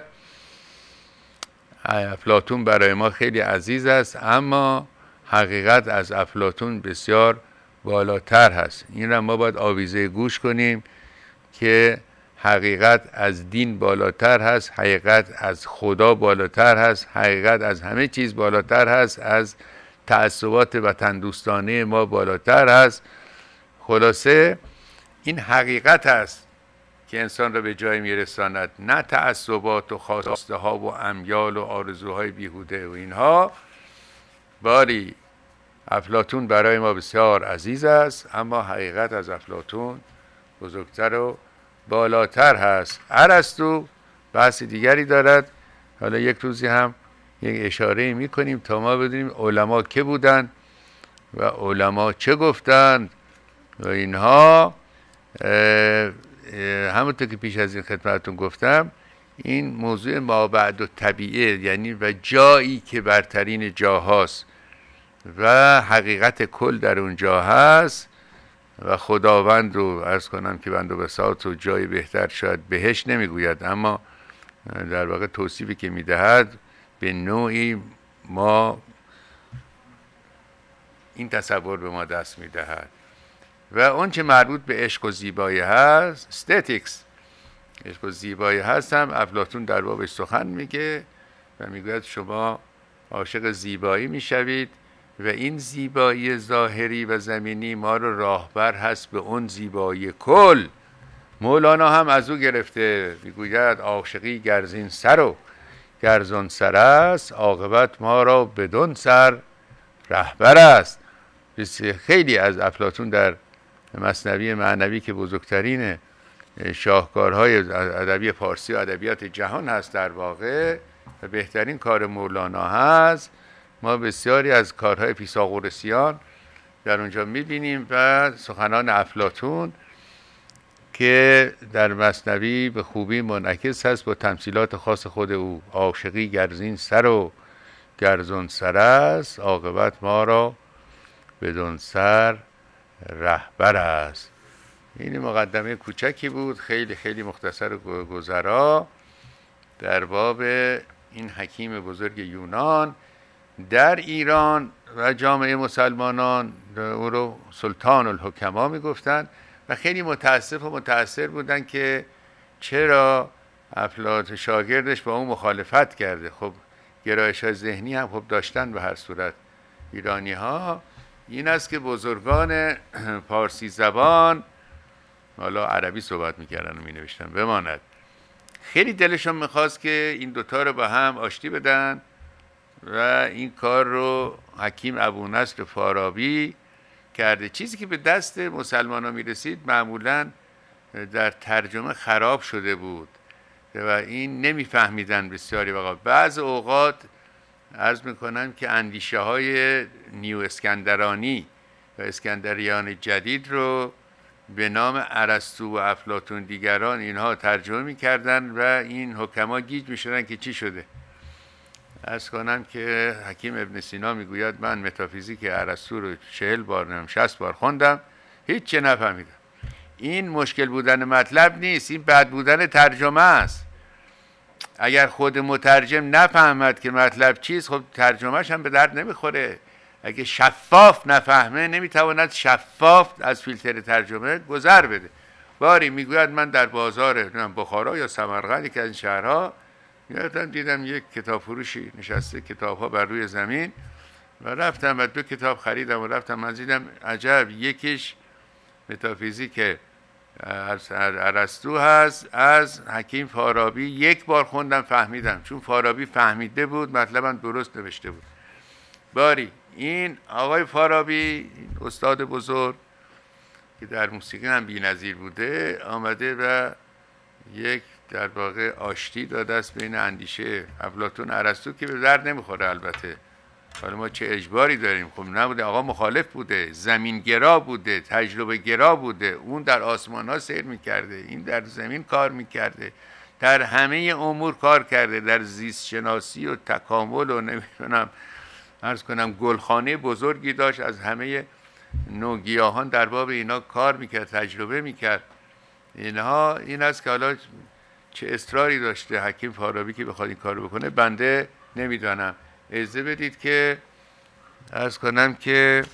افلاطون برای ما خیلی عزیز است اما حقیقت از افلاطون بسیار بالاتر هست. این را ما باید آویزه گوش کنیم که حقیقت از دین بالاتر هست، حقیقت از خدا بالاتر هست، حقیقت از همه چیز بالاتر هست، از تعصبات وطن دوستانه ما بالاتر هست. خلاصه این حقیقت است که انسان را به جای میرساند، نه تعصبات و خواسته ها و امیال و آرزوهای بیهوده و اینها. باری افلاطون برای ما بسیار عزیز است اما حقیقت از افلاطون بزرگتر و بالاتر هست. ارسطو بحث دیگری دارد، حالا یک روزی هم یک اشاره می کنیم تا ما بدونیم علما که بودن و علما چه گفتند و اینها. همونطور که پیش از این خدمتتون گفتم این موضوع مابعد و طبیعه یعنی و جایی که برترین جاهاست و حقیقت کل در اونجا هست و خداوند رو عرض کنم که بنده بساط و جای بهتر شاید بهش نمیگوید اما در واقع توصیفی که میدهد به نوعی ما این تصور به ما دست میدهد. و اون چه مربوط به عشق و زیبایی هست، استتیکس، عشق و زیبایی هست هم افلاطون در بابش سخن میگه و میگوید شما عاشق زیبایی میشوید و این زیبایی ظاهری و زمینی ما رو راهبر هست به اون زیبایی کل. مولانا هم از او گرفته، میگوید عاشقی گرزین سر و گرزون سر است، عاقبت ما را بدون سر رهبر است. خیلی از افلاطون در مثنوی معنوی که بزرگترین شاهکارهای ادبی فارسی و ادبیات جهان هست در واقع و بهترین کار مولانا هست، ما بسیاری از کارهای فیثاغورسیان در اونجا میبینیم و سخنان افلاطون که در مثنوی به خوبی منعکس هست با تمثیلات خاص خود او. عاشقی گرزین سر و گرزون سر است، عاقبت ما را بدون سر رهبر است. این مقدمه کوچکی بود خیلی خیلی مختصر و گذرا در باب این حکیم بزرگ یونان. در ایران و جامعه مسلمانان او رو سلطان الحکما میگفتند و خیلی متاسف و متاثر بودن که چرا افلاطون شاگردش با اون مخالفت کرده. خب گرایش های ذهنی هم خب داشتن به هر صورت، ایرانی ها این است که بزرگان پارسی زبان، حالا عربی صحبت میکردن و مینوشتن، بماند، خیلی دلشون میخواست که این دوتا رو با هم آشتی بدن و این کار رو حکیم ابونصر فارابی کرده. چیزی که به دست مسلمان ها میرسید معمولا در ترجمه خراب شده بود و این نمیفهمیدن بسیاری وقت. بعض اوقات عرض میکنم که اندیشه های نیو اسکندرانی و اسکندریان جدید رو به نام ارسطو و افلاطون دیگران اینها ترجمه میکردن و این حکما گیج میشدن که چی شده. عرض کنم که حکیم ابن سینا میگوید من متافیزیک ارسطو رو چهل بار نمیم شصت بار خوندم، هیچ چه نفهمیدم. این مشکل بودن مطلب نیست، این بد بودن ترجمه است. اگر خود مترجم نفهمد که مطلب چیست، خب ترجمهش هم به درد نمیخوره. اگه شفاف نفهمه نمیتواند شفاف از فیلتر ترجمه گذر بده. باری میگوید من در بازار بخارا یا سمرقند که از این شهرها یادم دیدم یک کتاب فروشی نشسته، کتاب ها بر روی زمین، و رفتم و دو کتاب خریدم و رفتم من دیدم عجب، یکیش متافیزیک ارسطو هست از حکیم فارابی. یک بار خوندم فهمیدم، چون فارابی فهمیده بود مطلبم درست نوشته بود. باری این آقای فارابی، استاد بزرگ که در موسیقی هم بی‌نظیر بوده، آمده و یک در واقع آشتی داده است بین اندیشه افلاطون ارسطو که به درد نمیخوره. البته حالا ما چه اجباری داریم؟ خب نبوده، آقا مخالف بوده، زمینگرا بوده، تجربه گرا بوده. اون در آسمان ها سیر میکرده، این در زمین کار میکرده، در همه امور کار کرده، در زیست شناسی و تکامل و نمیدونم عرض کنم گلخانه بزرگی داشت، از همه نوگیاهان در باب اینا کار میکرد، تجربه میکرد. اینها این است که حالا چه اصراری داشته حکیم فارابی که بخواد این کارو بکنه بنده نمیدانم. اجازه بدید که عرض کنم که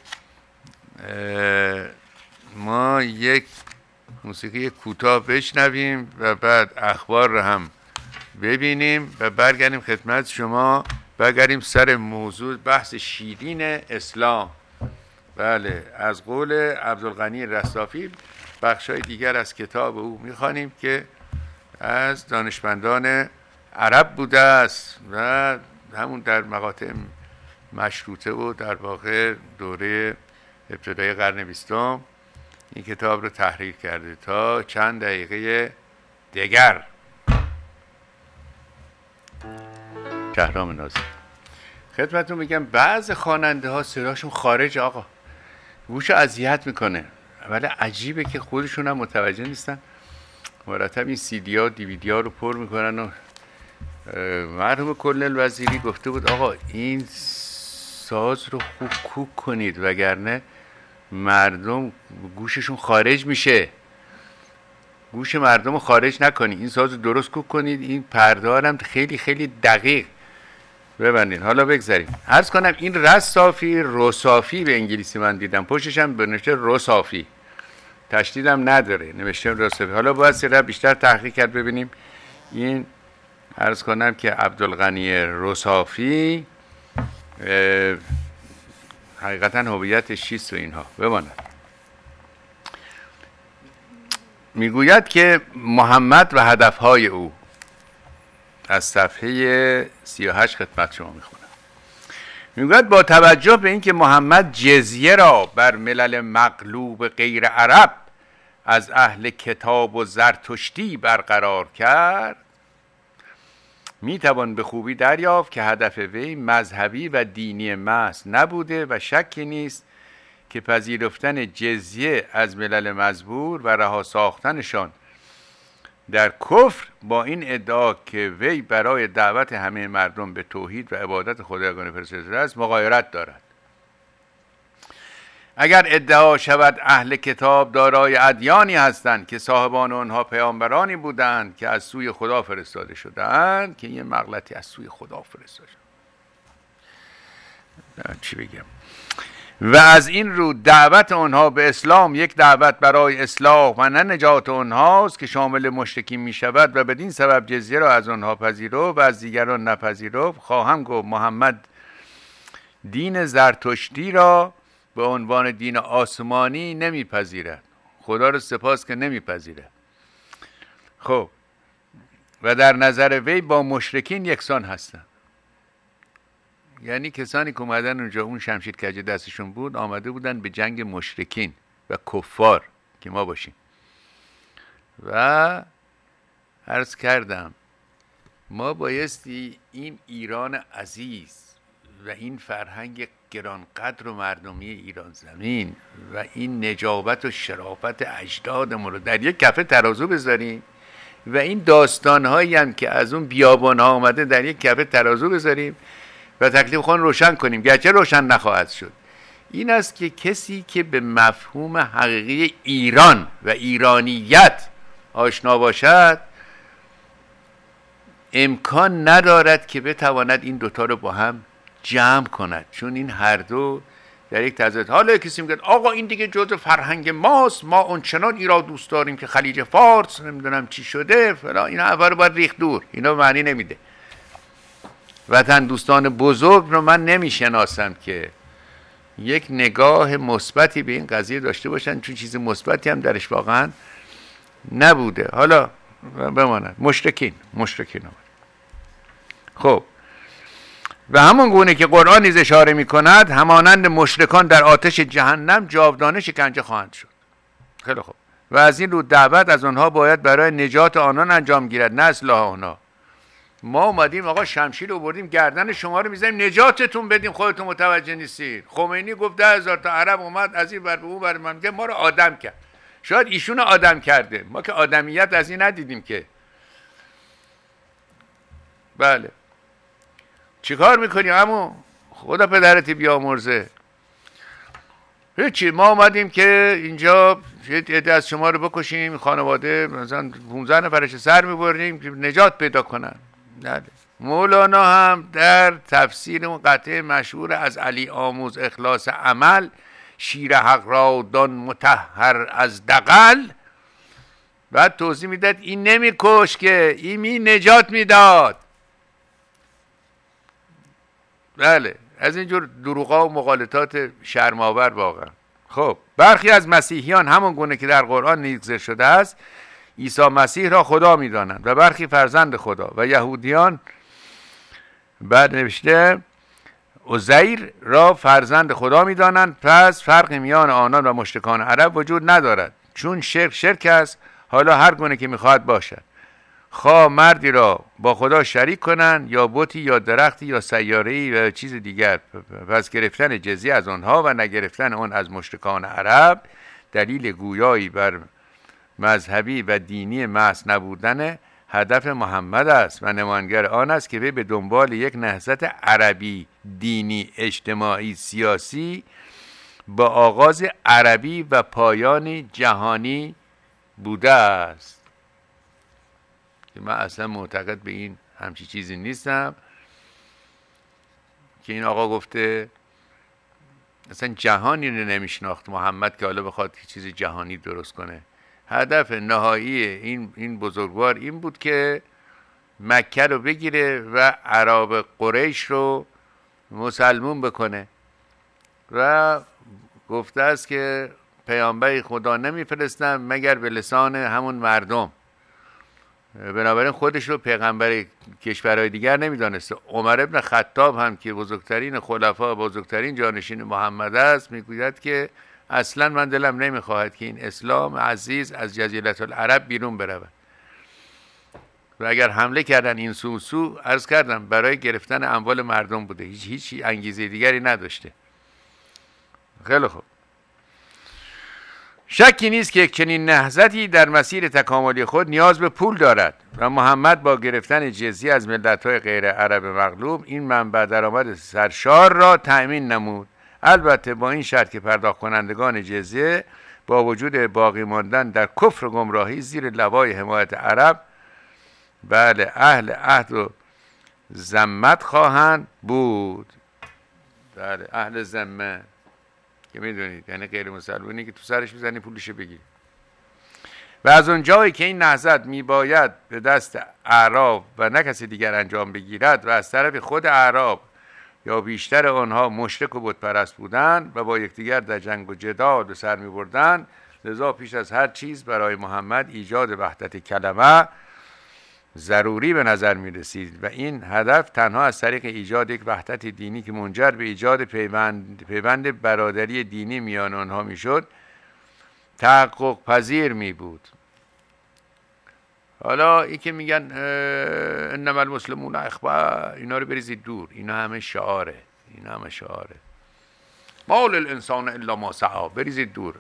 ما یک موسیقی کوتاه بشنویم و بعد اخبار رو هم ببینیم و برگردیم خدمت شما، برگردیم سر موضوع بحث شیرین اسلام. بله، از قول عبدالغنی رصافی بخشای دیگر از کتاب او میخوانیم که از دانشمندان عرب بوده است و همون در مقاطع مشروطه و در واقع دوره ابتدای قرن بیستم این کتاب رو تحریر کرده. تا چند دقیقه دیگر شهرام ناظر خدمتتون میگم بعض خواننده ها صداشون خارج آقا گوشو اذیت میکنه، ولی عجیبه که خودشون هم متوجه نیستن. مرتب این سی دی ها دی وی دی ها رو پر میکنن و مرحوم کلل وزیری گفته بود آقا این ساز رو خوب کوک کنید وگرنه مردم گوششون خارج میشه. گوش مردم رو خارج نکنید، این ساز رو درست کوک کنید، این پرده هم خیلی خیلی دقیق ببندید. حالا بگذاریم عرض کنم این رصافی رصافی به انگلیسی من دیدم، پشتش هم بنوشته رصافی، تشدیدم نداره، نوشته رصافی. حالا باید سر بیشتر تحقیق کرد ببینیم این عرض کنم که عبدالغنی رصافی حقیقتا هویتش چیست و اینها بماند. میگوید که محمد و هدفهای او، از صفحه سی و هشت خدمت شما میخونم. میگوید با توجه به اینکه محمد جزیه را بر ملل مغلوب غیر عرب از اهل کتاب و زرتشتی برقرار کرد، میتوان به خوبی دریافت که هدف وی مذهبی و دینی محض نبوده و شکی نیست که پذیرفتن جزیه از ملل مزبور و رها ساختنشان در کفر با این ادعا که وی برای دعوت همه مردم به توحید و عبادت خدایگانه فرستاده است مغایرت دارد. اگر ادعا شود اهل کتاب دارای ادیانی هستند که صاحبان آنها پیامبرانی بودند که از سوی خدا فرستاده شدند، که این مغلطی از سوی خدا فرستاده شد، چی بگم، و از این رو دعوت آنها به اسلام یک دعوت برای اصلاح و نه نجات آنهاست که شامل مشرکین می شود و بدین سبب جزیه را از آنها پذیرفت و از دیگران نپذیرفت، خواهم گفت محمد دین زرتشتی را به عنوان دین آسمانی نمیپذیرد. خدا رو سپاس که نمیپذیرد. خب و در نظر وی با مشرکین یکسان هستند. یعنی کسانی که اومدن اونجا، اون شمشیر کج دستشون بود، آمده بودن به جنگ مشرکین و کفار که ما باشیم. و عرض کردم ما بایستی این ایران عزیز و این فرهنگ گرانقدر و مردمی ایران زمین و این نجابت و شرافت اجدادمون رو در یک کفه ترازو بذاریم و این داستانهایی هم که از اون بیابان‌ها آمده در یک کفه ترازو بذاریم و تکلیف خون روشن کنیم، گرچه روشن نخواهد شد. این است که کسی که به مفهوم حقیقی ایران و ایرانیت آشنا باشد امکان ندارد که بتواند این دوتا رو با هم جمع کند، چون این هر دو در یک تضاد. حالا کسی میگه آقا این دیگه جزء فرهنگ ماست، ما اونچنان ایران دوست داریم که خلیج فارس نمیدونم چی شده فلان، اینا اول باید ریخت دور، اینا معنی نمیده. وطن دوستان بزرگ رو من نمیشناسم که یک نگاه مثبتی به این قضیه داشته باشن، چون چیز مثبتی هم درش واقعا نبوده. حالا بماند مشرکین مشرکین آمد. خب و همون گونه که قرآن نیز اشاره می کند همانند مشرکان در آتش جهنم جاودانه شکنجه خواهند شد. خیلی خوب. و از این رو دعوت از آنها باید برای نجات آنان انجام گیرد، نه اصلاح آنها. ما اومدیم آقا شمشیر رو بردیم گردن شما رو میزنیم نجاتتون بدیم، خودتون متوجه نیستید. خمینی گفت ده هزار تا عرب اومد از این بر به اون بر، من میگه ما رو آدم کرد. شاید ایشون آدم کرده، ما که آدمیت از این ندیدیم که. بله چیکار میکنی عمو؟ خدا پدرتی بیامرزه. هیچی، ما اومدیم که اینجا یه از شما رو بکشیم، خانواده مثلا پانزده نفرش سر میبریم که نجات پیدا کنن. نه. مولانا هم در تفسیر اون قطعه مشهور از علی آموز اخلاص عمل، شیر حق را دان مطهر از دغل، بعد توضیح میداد این نمیکش که این می نجات میداد. بله از اینجور دروغا و مغالطات شرم‌آور واقعا. خب برخی از مسیحیان همون گونه که در قرآن نیز شده است عیسی مسیح را خدا می‌دانند و برخی فرزند خدا، و یهودیان بعد نوشته عزیر را فرزند خدا می‌دانند. پس فرق میان آنان و مشرکان عرب وجود ندارد، چون شرک شرک است، حالا هر گونه که می‌خواهد باشد. خواه مردی را با خدا شریک کنند یا بتی یا درختی یا سیاره‌ای و چیز دیگر. پس گرفتن جزیه از آنها و نگرفتن آن از مشرکان عرب دلیل گویایی بر مذهبی و دینی محض نبودن هدف محمد است و نمایانگر آن است که وی به دنبال یک نهضت عربی دینی اجتماعی سیاسی با آغاز عربی و پایان جهانی بوده است. که من اصلا معتقد به این همچی چیزی نیستم که این آقا گفته اصلا جهانی رو نمیشناخت محمد که حالا بخواد چیز جهانی درست کنه. هدف نهایی این این بزرگوار این بود که مکه رو بگیره و عرب قریش رو مسلمون بکنه و گفته است که پیامبر خدا نمیفرستم مگر به لسان همون مردم. بنابراین خودش رو پیغمبر کشورهای دیگر نمیدانسته. عمر ابن خطاب هم که بزرگترین خلفا بزرگترین جانشین محمد است میگوید که اصلا من دلم نمیخواهد که این اسلام عزیز از جزیره العرب بیرون برود و اگر حمله کردن این سو سو عرض کردم برای گرفتن اموال مردم بوده، هیچ هیچ انگیزه دیگری نداشته. خیلی خوب. شکی نیست که چنین نهضتی در مسیر تکاملی خود نیاز به پول دارد و محمد با گرفتن جزیه از ملت‌های غیر عرب مغلوب این منبع درآمد سرشار را تأمین نمود. البته با این شرط که پرداخت کنندگان جزیه با وجود باقی ماندن در کفر و گمراهی زیر لوای حمایت عرب بله اهل عهد و ذمت خواهند بود. بله اهل ذمه که میدونید یعنی غیر مسلمانی که تو سرش میزنی پولش بگیری. و از اون جایی که این نهضت میباید به دست اعراب و نه کسی دیگر انجام بگیرد و از طرف خود اعراب یا بیشتر آنها مشرک و بت پرست بودند و با یکدیگر در جنگ و جدال به سر می‌بردند. لذا پیش از هر چیز برای محمد ایجاد وحدت کلمه ضروری به نظر می رسید و این هدف تنها از طریق ایجاد یک وحدت دینی که منجر به ایجاد پیوند, پیوند برادری دینی میان آنها می شد تحقق پذیر می بود. حالا این که میگن انما المسلمون اخوه، اینا رو بریزید دور، اینا همه شعاره، اینا همه شعاره. ما للانسان الا ما سعی، بریزید دور.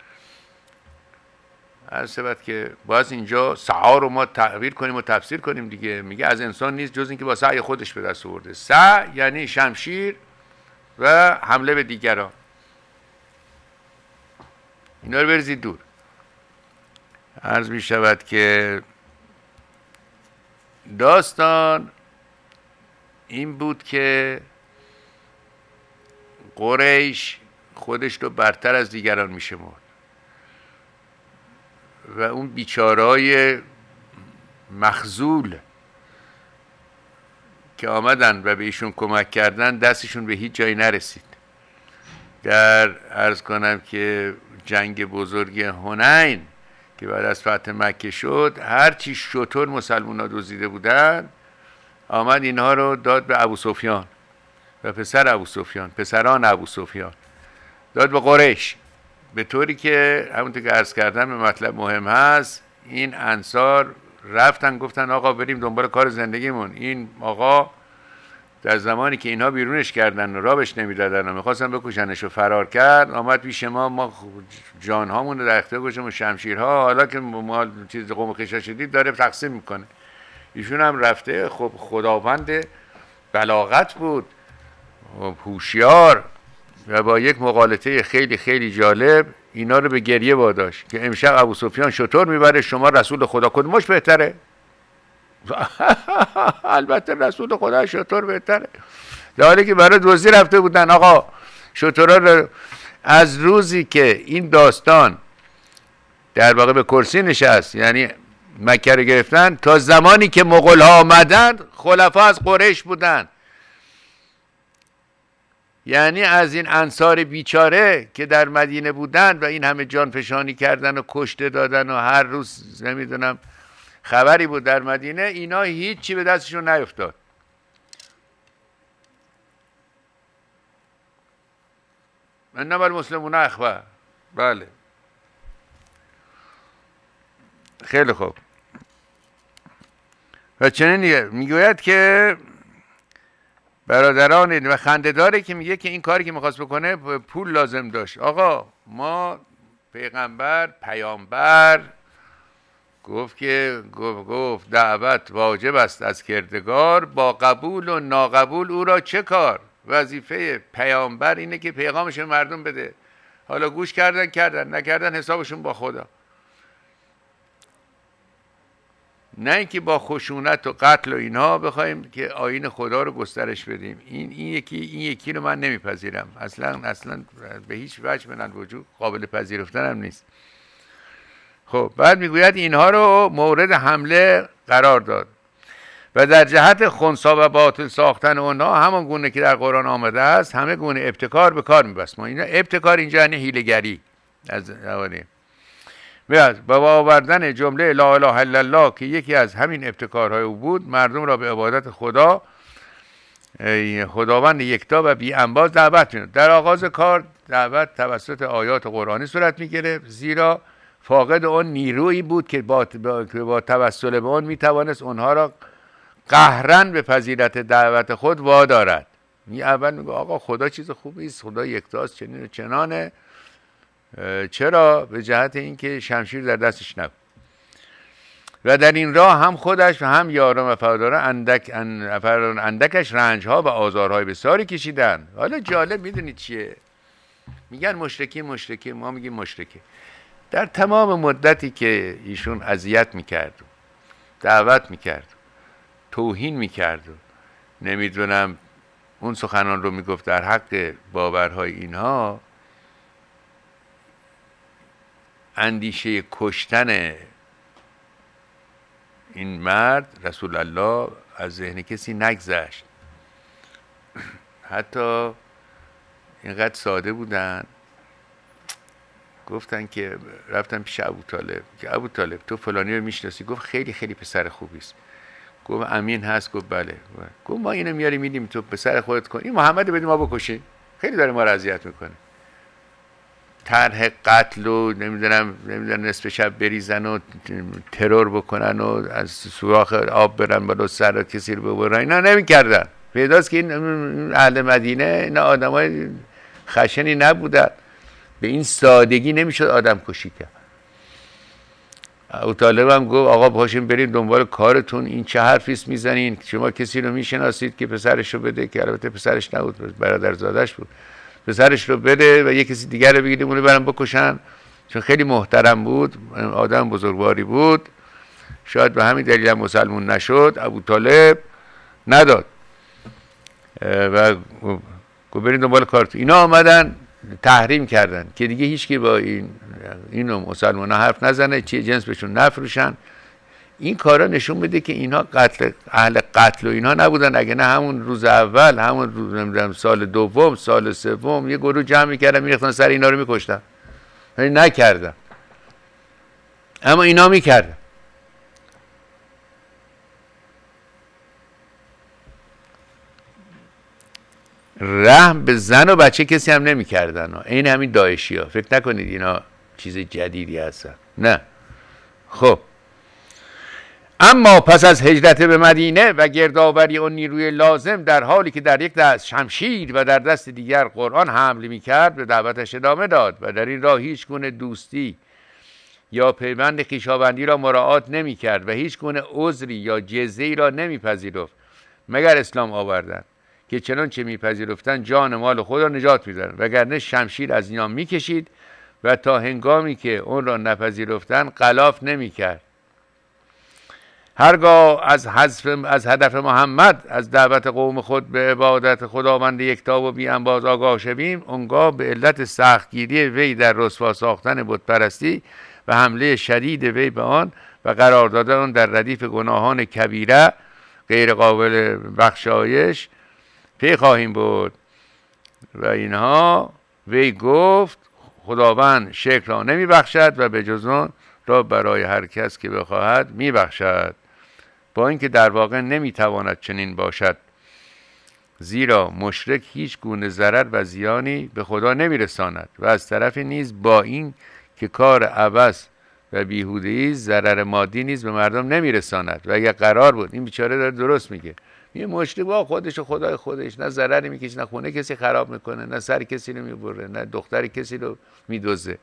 از سبت که باید اینجا سعی رو ما تعبیر کنیم و تفسیر کنیم دیگه. میگه از انسان نیست جز این که با سعی خودش به دست آورده. سعی یعنی شمشیر و حمله به دیگران. اینا رو بریزید دور. عرض می شود که داستان این بود که قریش خودش رو برتر از دیگران می شمرد و اون بیچارهای مخذول که آمدن و به ایشون کمک کردن دستشون به هیچ جایی نرسید. در عرض کنم که جنگ بزرگ حنین که بعد از فتح مکه شد، هر چی شتر مسلمان ها دزدیده بودن آمد اینها رو داد به ابو سفیان و پسر ابو سفیان، پسران ابو سفیان داد به قریش، به طوری که همونطور که عرض کردم به مطلب مهم هست، این انصار رفتن گفتن آقا بریم دنبال کار زندگیمون. این آقا در زمانی که اینها بیرونش کردن و رابش نمیدادن و میخواستن بکشنش و فرار کرد، آمد پیش ما، ما جانهامون رو در اختیار گذاشتیم و شمشیرها، حالا که ما چیز قوم خیشا شدید داره تقسیم میکنه. ایشون هم رفته، خب خداوند بلاغت بود، هوشیار، و با یک مقالطه خیلی خیلی جالب اینا رو به گریه واداشت که امشب ابو سفیان شتر میبره، شما رسول خدا کدومش بهتره؟ البته رسول خدا شتر بهتره، در حالی که برای دزدی رفته بودن. آقا شترها رو از روزی که این داستان در واقع به کرسی نشست، یعنی مکه رو گرفتن، تا زمانی که مغول ها آمدن خلفا از قریش بودن. یعنی از این انصار بیچاره که در مدینه بودن و این همه جان فشانی کردن و کشته دادن و هر روز نمیدونم خبری بود در مدینه، اینا هیچ چی به دستشون نیفتاد. انما المسلمون اخوه. بله، خیلی خوب. و چنین میگوید که برادران و خنده‌داره که میگه که این کاری که میخواست بکنه پول لازم داشت. آقا ما پیغمبر پیامبر گفت که گفت, گفت دعوت واجب است از کردگار، با قبول و ناقبول او را چه کار؟ وظیفه پیامبر اینه که پیغامش مردم بده. حالا گوش کردن کردن، نکردن حسابشون با خدا. نه اینکه با خشونت و قتل و اینها بخوایم که آیین خدا رو گسترش بدیم. این این یکی این یکی رو من نمیپذیرم اصلا، اصلا به هیچ وجه من وجود قابل پذیرفتن هم نیست. خب بعد میگوید اینها رو مورد حمله قرار داد و در جهت خنثی و باطل ساختن اونها همان گونه که در قرآن آمده است همه گونه ابتکار به کار میبست. ما اینا ابتکار اینجا یعنی حیله‌گری از اولی با آوردن جمله لا اله الا الله که یکی از همین ابتکارهای او بود، مردم را به عبادت خدا خداوند یکتا و بی انباز دعوت می‌کرد. در آغاز کار دعوت توسط آیات قرآنی صورت می‌گرفت، زیرا فاقد اون نیرویی بود که با, با, با توسل به اون میتوانست اونها را قهراً به فضیلت دعوت خود وادارد. می اول میگه آقا خدا چیز خوبی است، خدا یکتاست، چنین و چنانه. چرا؟ به جهت اینکه شمشیر در دستش نبود و در این راه هم خودش و هم یاران و وفاداران اندک اندکش رنجها و آزارهای بسیاری کشیدن. حالا جالب میدونید چیه؟ میگن مشرکی مشرکی، ما میگیم مشرکی. در تمام مدتی که ایشون اذیت میکرد، دعوت میکرد، توهین میکرد، نمیدونم اون سخنان رو میگفت در حق باورهای اینها، اندیشه کشتن این مرد رسول الله از ذهن کسی نگذشت. حتی اینقدر ساده بودن، گفتن که رفتن پیش ابوطالب که ابوطالب تو فلانی رو میشناسی؟ گفت خیلی خیلی پسر خوبی است. گفت امین هست؟ گفت بله. گفت ما اینو میاریم میدیم تو پسر خودت کن، این محمد بدیم ما بکشیم، خیلی داره ما رو اذیت میکنه. طرح قتل و نمیدونم نمیدونم نصف شب بریزن و ترور بکنن و از سوراخ آب برن بالا سر کسی رو ببرن، اینا نمیکردن. پیداست که این اهل مدینه این آدمای خشنی نبودن، به این سادگی نمیشد آدم کشی کرد. ابوطالب هم گفت آقا پاشین بریم دنبال کارتون، این چه حرفیست میزنین؟ شما کسی رو میشناسید که پسرش رو بده، که البته پسرش نبود، برادرزادش بود، پسرش رو بده و یه کسی دیگر رو بگیریم اونو برن بکشن؟ چون خیلی محترم بود، آدم بزرگواری بود، شاید به همین دلیل هم مسلمون نشد. ابوطالب نداد و گفت برین دنبال کارتون. اینا آمدن تحریم کردن که دیگه هیچکی با این اینو مسلمان حرف نزنه، چیه جنس بهشون نفروشن. این کارا نشون بده که اینا قتل اهل قتل و اینا نبودن. اگه نه همون روز اول، همون روز نمیدونم سال دوم، سال سوم یه گروه جمع میکردن میریختن سر اینا رو میکشتن. ولی نکردن، اما اینا میکردن. رحم به زن و بچه کسی هم نمیکردن. این همین داعشی ها، فکر نکنید اینا چیز جدیدی هستن، نه. خب اما پس از هجرت به مدینه و گردآوری اون نیروی لازم، در حالی که در یک دست شمشیر و در دست دیگر قرآن حمل میکرد، به دعوتش ادامه داد و در این راه هیچ گونه دوستی یا پیوند خویشاوندی را مراعات نمیکرد و هیچ گونه عذری یا جزیه‌ای را نمیپذیرفت مگر اسلام آوردن، که چنانچه میپذیرفتن جان مال خود را نجات میدادند، وگرنه شمشیر از اینا میکشید و تا هنگامی که اون را نپذیرفتن غلاف نمیکرد. هرگاه از حذف از هدف محمد از دعوت قوم خود به عبادت خداوند یکتا و بی انباز آگاه شویم، اونگاه به علت سختگیری وی در رسوا ساختن بت پرستی و حمله شدید وی به آن و قرار دادن آن در ردیف گناهان کبیره غیر قابل بخشایش پی خواهیم بود. و اینها وی گفت خداوند شرک را نمی بخشد و به جز آن را برای هر کس که بخواهد می بخشد، با اینکه در واقع نمی تواند چنین باشد، زیرا مشرک هیچ گونه ضرر و زیانی به خدا نمی رساند و از طرف نیز با این که کار عبث و بیهوده‌ای ضرر مادی نیز به مردم نمی رساند. و اگر قرار بود، این بیچاره داره درست میگه، یه مشرک با خودش و خدای خودش نه ضرری میکشه، نه خونه کسی خراب میکنه، نه سر کسی رو میبره، نه دختر کسی رو میدوزه.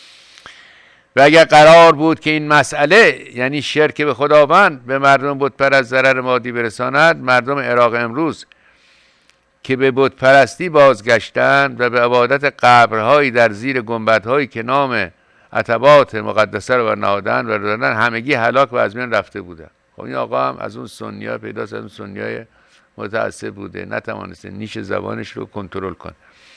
و اگر قرار بود که این مسئله یعنی شرک به خداوند به مردم بت پرست ضرر مادی برساند، مردم عراق امروز که به بت پرستی بازگشتند و به عبادت قبرهایی در زیر گنبدهایی که نام عتبات مقدسه رو برنهادن و دادن، همگی هلاک و از میان رفته بودند. خب این آقا هم از اون سنی‌ها پیداست، از اون سنی‌های متعصب بوده، نتوانسته نیش زبانش رو کنترل کنه.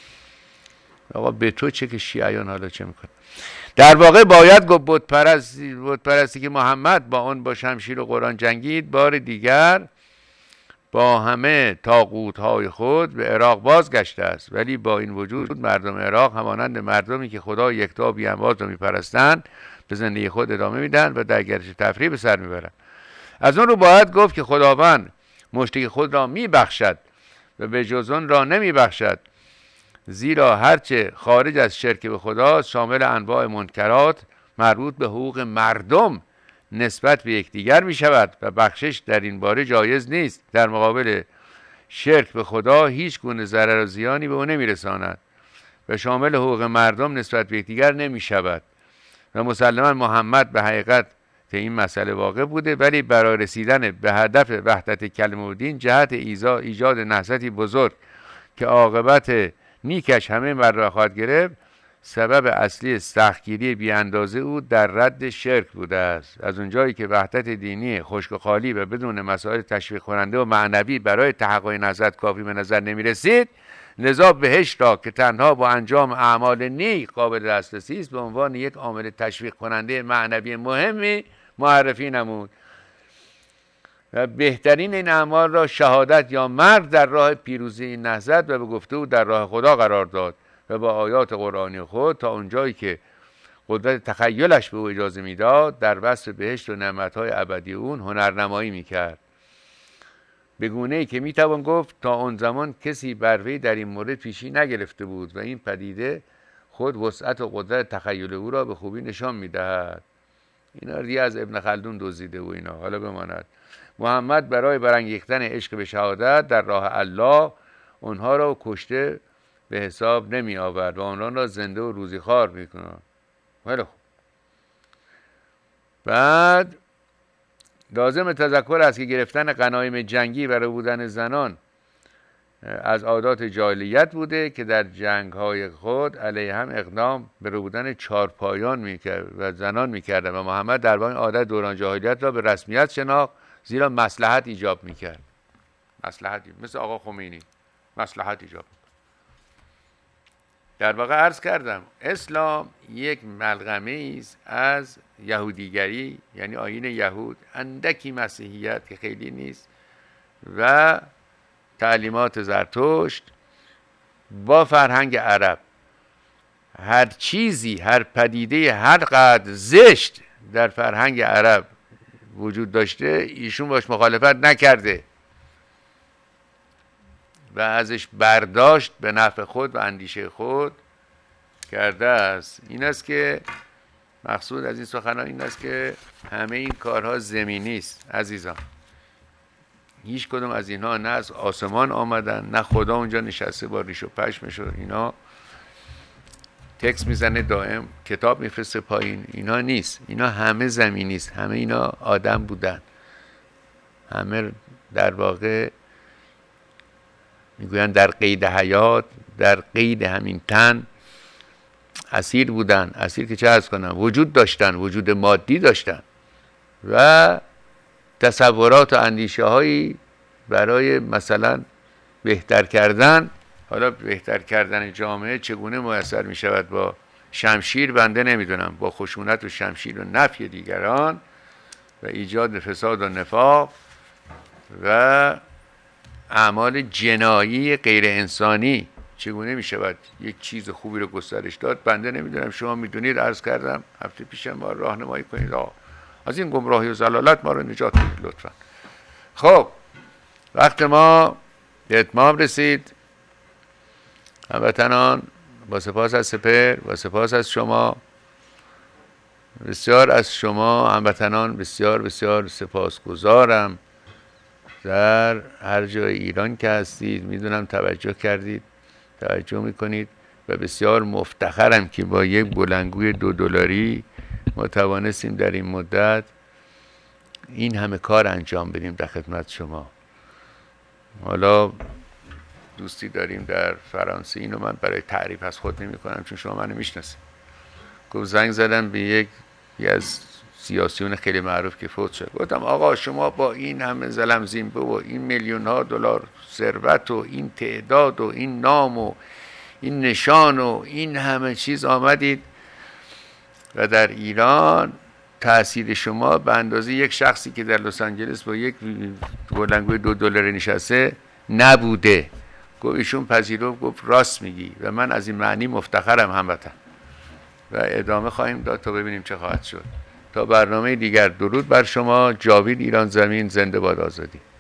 آقا به تو چه که شیعیان حالا چه میکنه؟ در واقع باید گفت بت پرستی بت پرستی که محمد با اون با شمشیر و قرآن جنگید، بار دیگر با همه طاغوت‌های خود به عراق بازگشته است. ولی با این وجود مردم عراق همانند مردمی که خدا یکتا بی انباز را میپرستند به زندگی خود ادامه میدن و در گردش تفریح به سر میبرند. از اون رو باید گفت که خداوند مشرک خود را میبخشد و به جز آن را نمیبخشد، زیرا هرچه خارج از شرک به خدا شامل انواع منکرات مربوط به حقوق مردم نسبت به یکدیگر می شود و بخشش در این باره جایز نیست. در مقابل شرک به خدا هیچ گونه ضرر و زیانی به او نمی رساند و شامل حقوق مردم نسبت به یکدیگر نمی شود. و مسلما محمد به حقیقت این مسئله واقع بوده، ولی برای رسیدن به هدف وحدت کلمه و دین جهت ایجاد نهضتی بزرگ که عاقبت نیکش همه مرد را خواهد گرفت، سبب اصلی سختگیری بی اندازه او در رد شرک بوده است. از اونجایی که وحدت دینی خشک و خالی و بدون مسائل تشویق کننده و معنوی برای تحقق نهضت کافی به نظر نمی رسید، لذا بهشت را که تنها با انجام اعمال نیک قابل دسترسی است به عنوان یک عامل تشویق کننده معنوی مهمی معرفی نمود. و بهترین این اعمال را شهادت یا مرگ در راه پیروزی این نهضت و به گفته او در راه خدا قرار داد و با آیات قرآنی خود تا اونجایی که قدرت تخیلش به او اجازه میداد در وصف بهشت و نعمتهای ابدی اون هنرنمایی میکرد، به گونه ای که میتوان گفت تا اون زمان کسی بر وی در این مورد پیشی نگرفته بود و این پدیده خود وسعت و قدرت تخیل او را به خوبی نشان میدهد. اینا ریه از ابن خلدون دزدیده و اینا. حالا بماند محمد برای برانگیختن عشق به شهادت در راه الله اونها را کشته به حساب نمی آورد و آنها را زنده و روزیخوار میکنند. خیلی خوب. بعد لازم تذکر است که گرفتن غنایم جنگی و ربودن زنان از عادات جاهلیت بوده که در جنگ‌های خود علیه هم اقدام به ربودن چارپایان میکرد و زنان میکردن و محمد درباره این عادت دوران جاهلیت را به رسمیت شناخت، زیرا مصلحت ایجاب میکرد. مصلحتی مثل آقا خمینی مصلحت ایجاب میکرد. در واقع عرض کردم اسلام یک ملغمه است از یهودیگری، یعنی آیین یهود، اندکی مسیحیت که خیلی نیست و تعلیمات زرتشت با فرهنگ عرب. هر چیزی، هر پدیده هر قدر زشت در فرهنگ عرب وجود داشته ایشون باش مخالفت نکرده و ازش برداشت به نفع خود و اندیشه خود کرده است. این است که مقصود از این سخنان این است که همه این کارها زمینی است عزیزان. هیچ کدوم از اینها نه از آسمان آمدن، نه خدا اونجا نشسته با ریش و پشمش و اینا تکس میزنه دائم کتاب میفرسته پایین. اینا نیست. اینا همه زمینی است. همه اینا آدم بودن. همه در واقع میگویند در قید حیات، در قید همین تن اسیر بودن. اسیر که چه عرض کنم، وجود داشتن، وجود مادی داشتن و تصورات و اندیشه هایی برای مثلا بهتر کردن. حالا بهتر کردن جامعه چگونه میسر می شود؟ با شمشیر بنده نمیدونم، با خشونت و شمشیر و نفی دیگران و ایجاد فساد و نفاق و اعمال جنایی غیر انسانی چگونه می شود یک چیز خوبی رو گسترش داد؟ بنده نمیدونم. شما میدونید، عرض کردم هفته پیش ما راهنمایی کنید آقا از این گمراهی و ضلالت ما رو نجات بدید لطفا. خب وقت ما به اتمام رسید. هموطنان با سپاس از سپهر، با سپاس از شما، بسیار از شما هموطنان بسیار بسیار سپاسگزارم. در هر جای ایران که هستید میدونم توجه کردید، توجه میکنید و بسیار مفتخرم که با یک بلندگوی دو دلاری ما توانستیم در این مدت این همه کار انجام بدیم در خدمت شما. حالا دوستی داریم در فرانسه، اینو من برای تعریف از خود نمی کنم چون شما منو میشناسید. گفت زنگ زدم به یک از سیاسیون خیلی معروف که فوت شد، گفتم آقا شما با این همه زلم زیمبه و این میلیون ها دلار ثروت و این تعداد و این نام و این نشان و این همه چیز آمدید و در ایران تأثیر شما به اندازه یک شخصی که در لس آنجلس با یک بلندگوی دو دلاری نشسته نبوده. گفت ایشون پذیرفت، گفت راست میگی و من از این معنی مفتخرم هموطن. و ادامه خواهیم داد تا ببینیم چه خواهد شد. تا برنامه دیگر، درود بر شما. جاوید ایران زمین، زنده باد آزادی.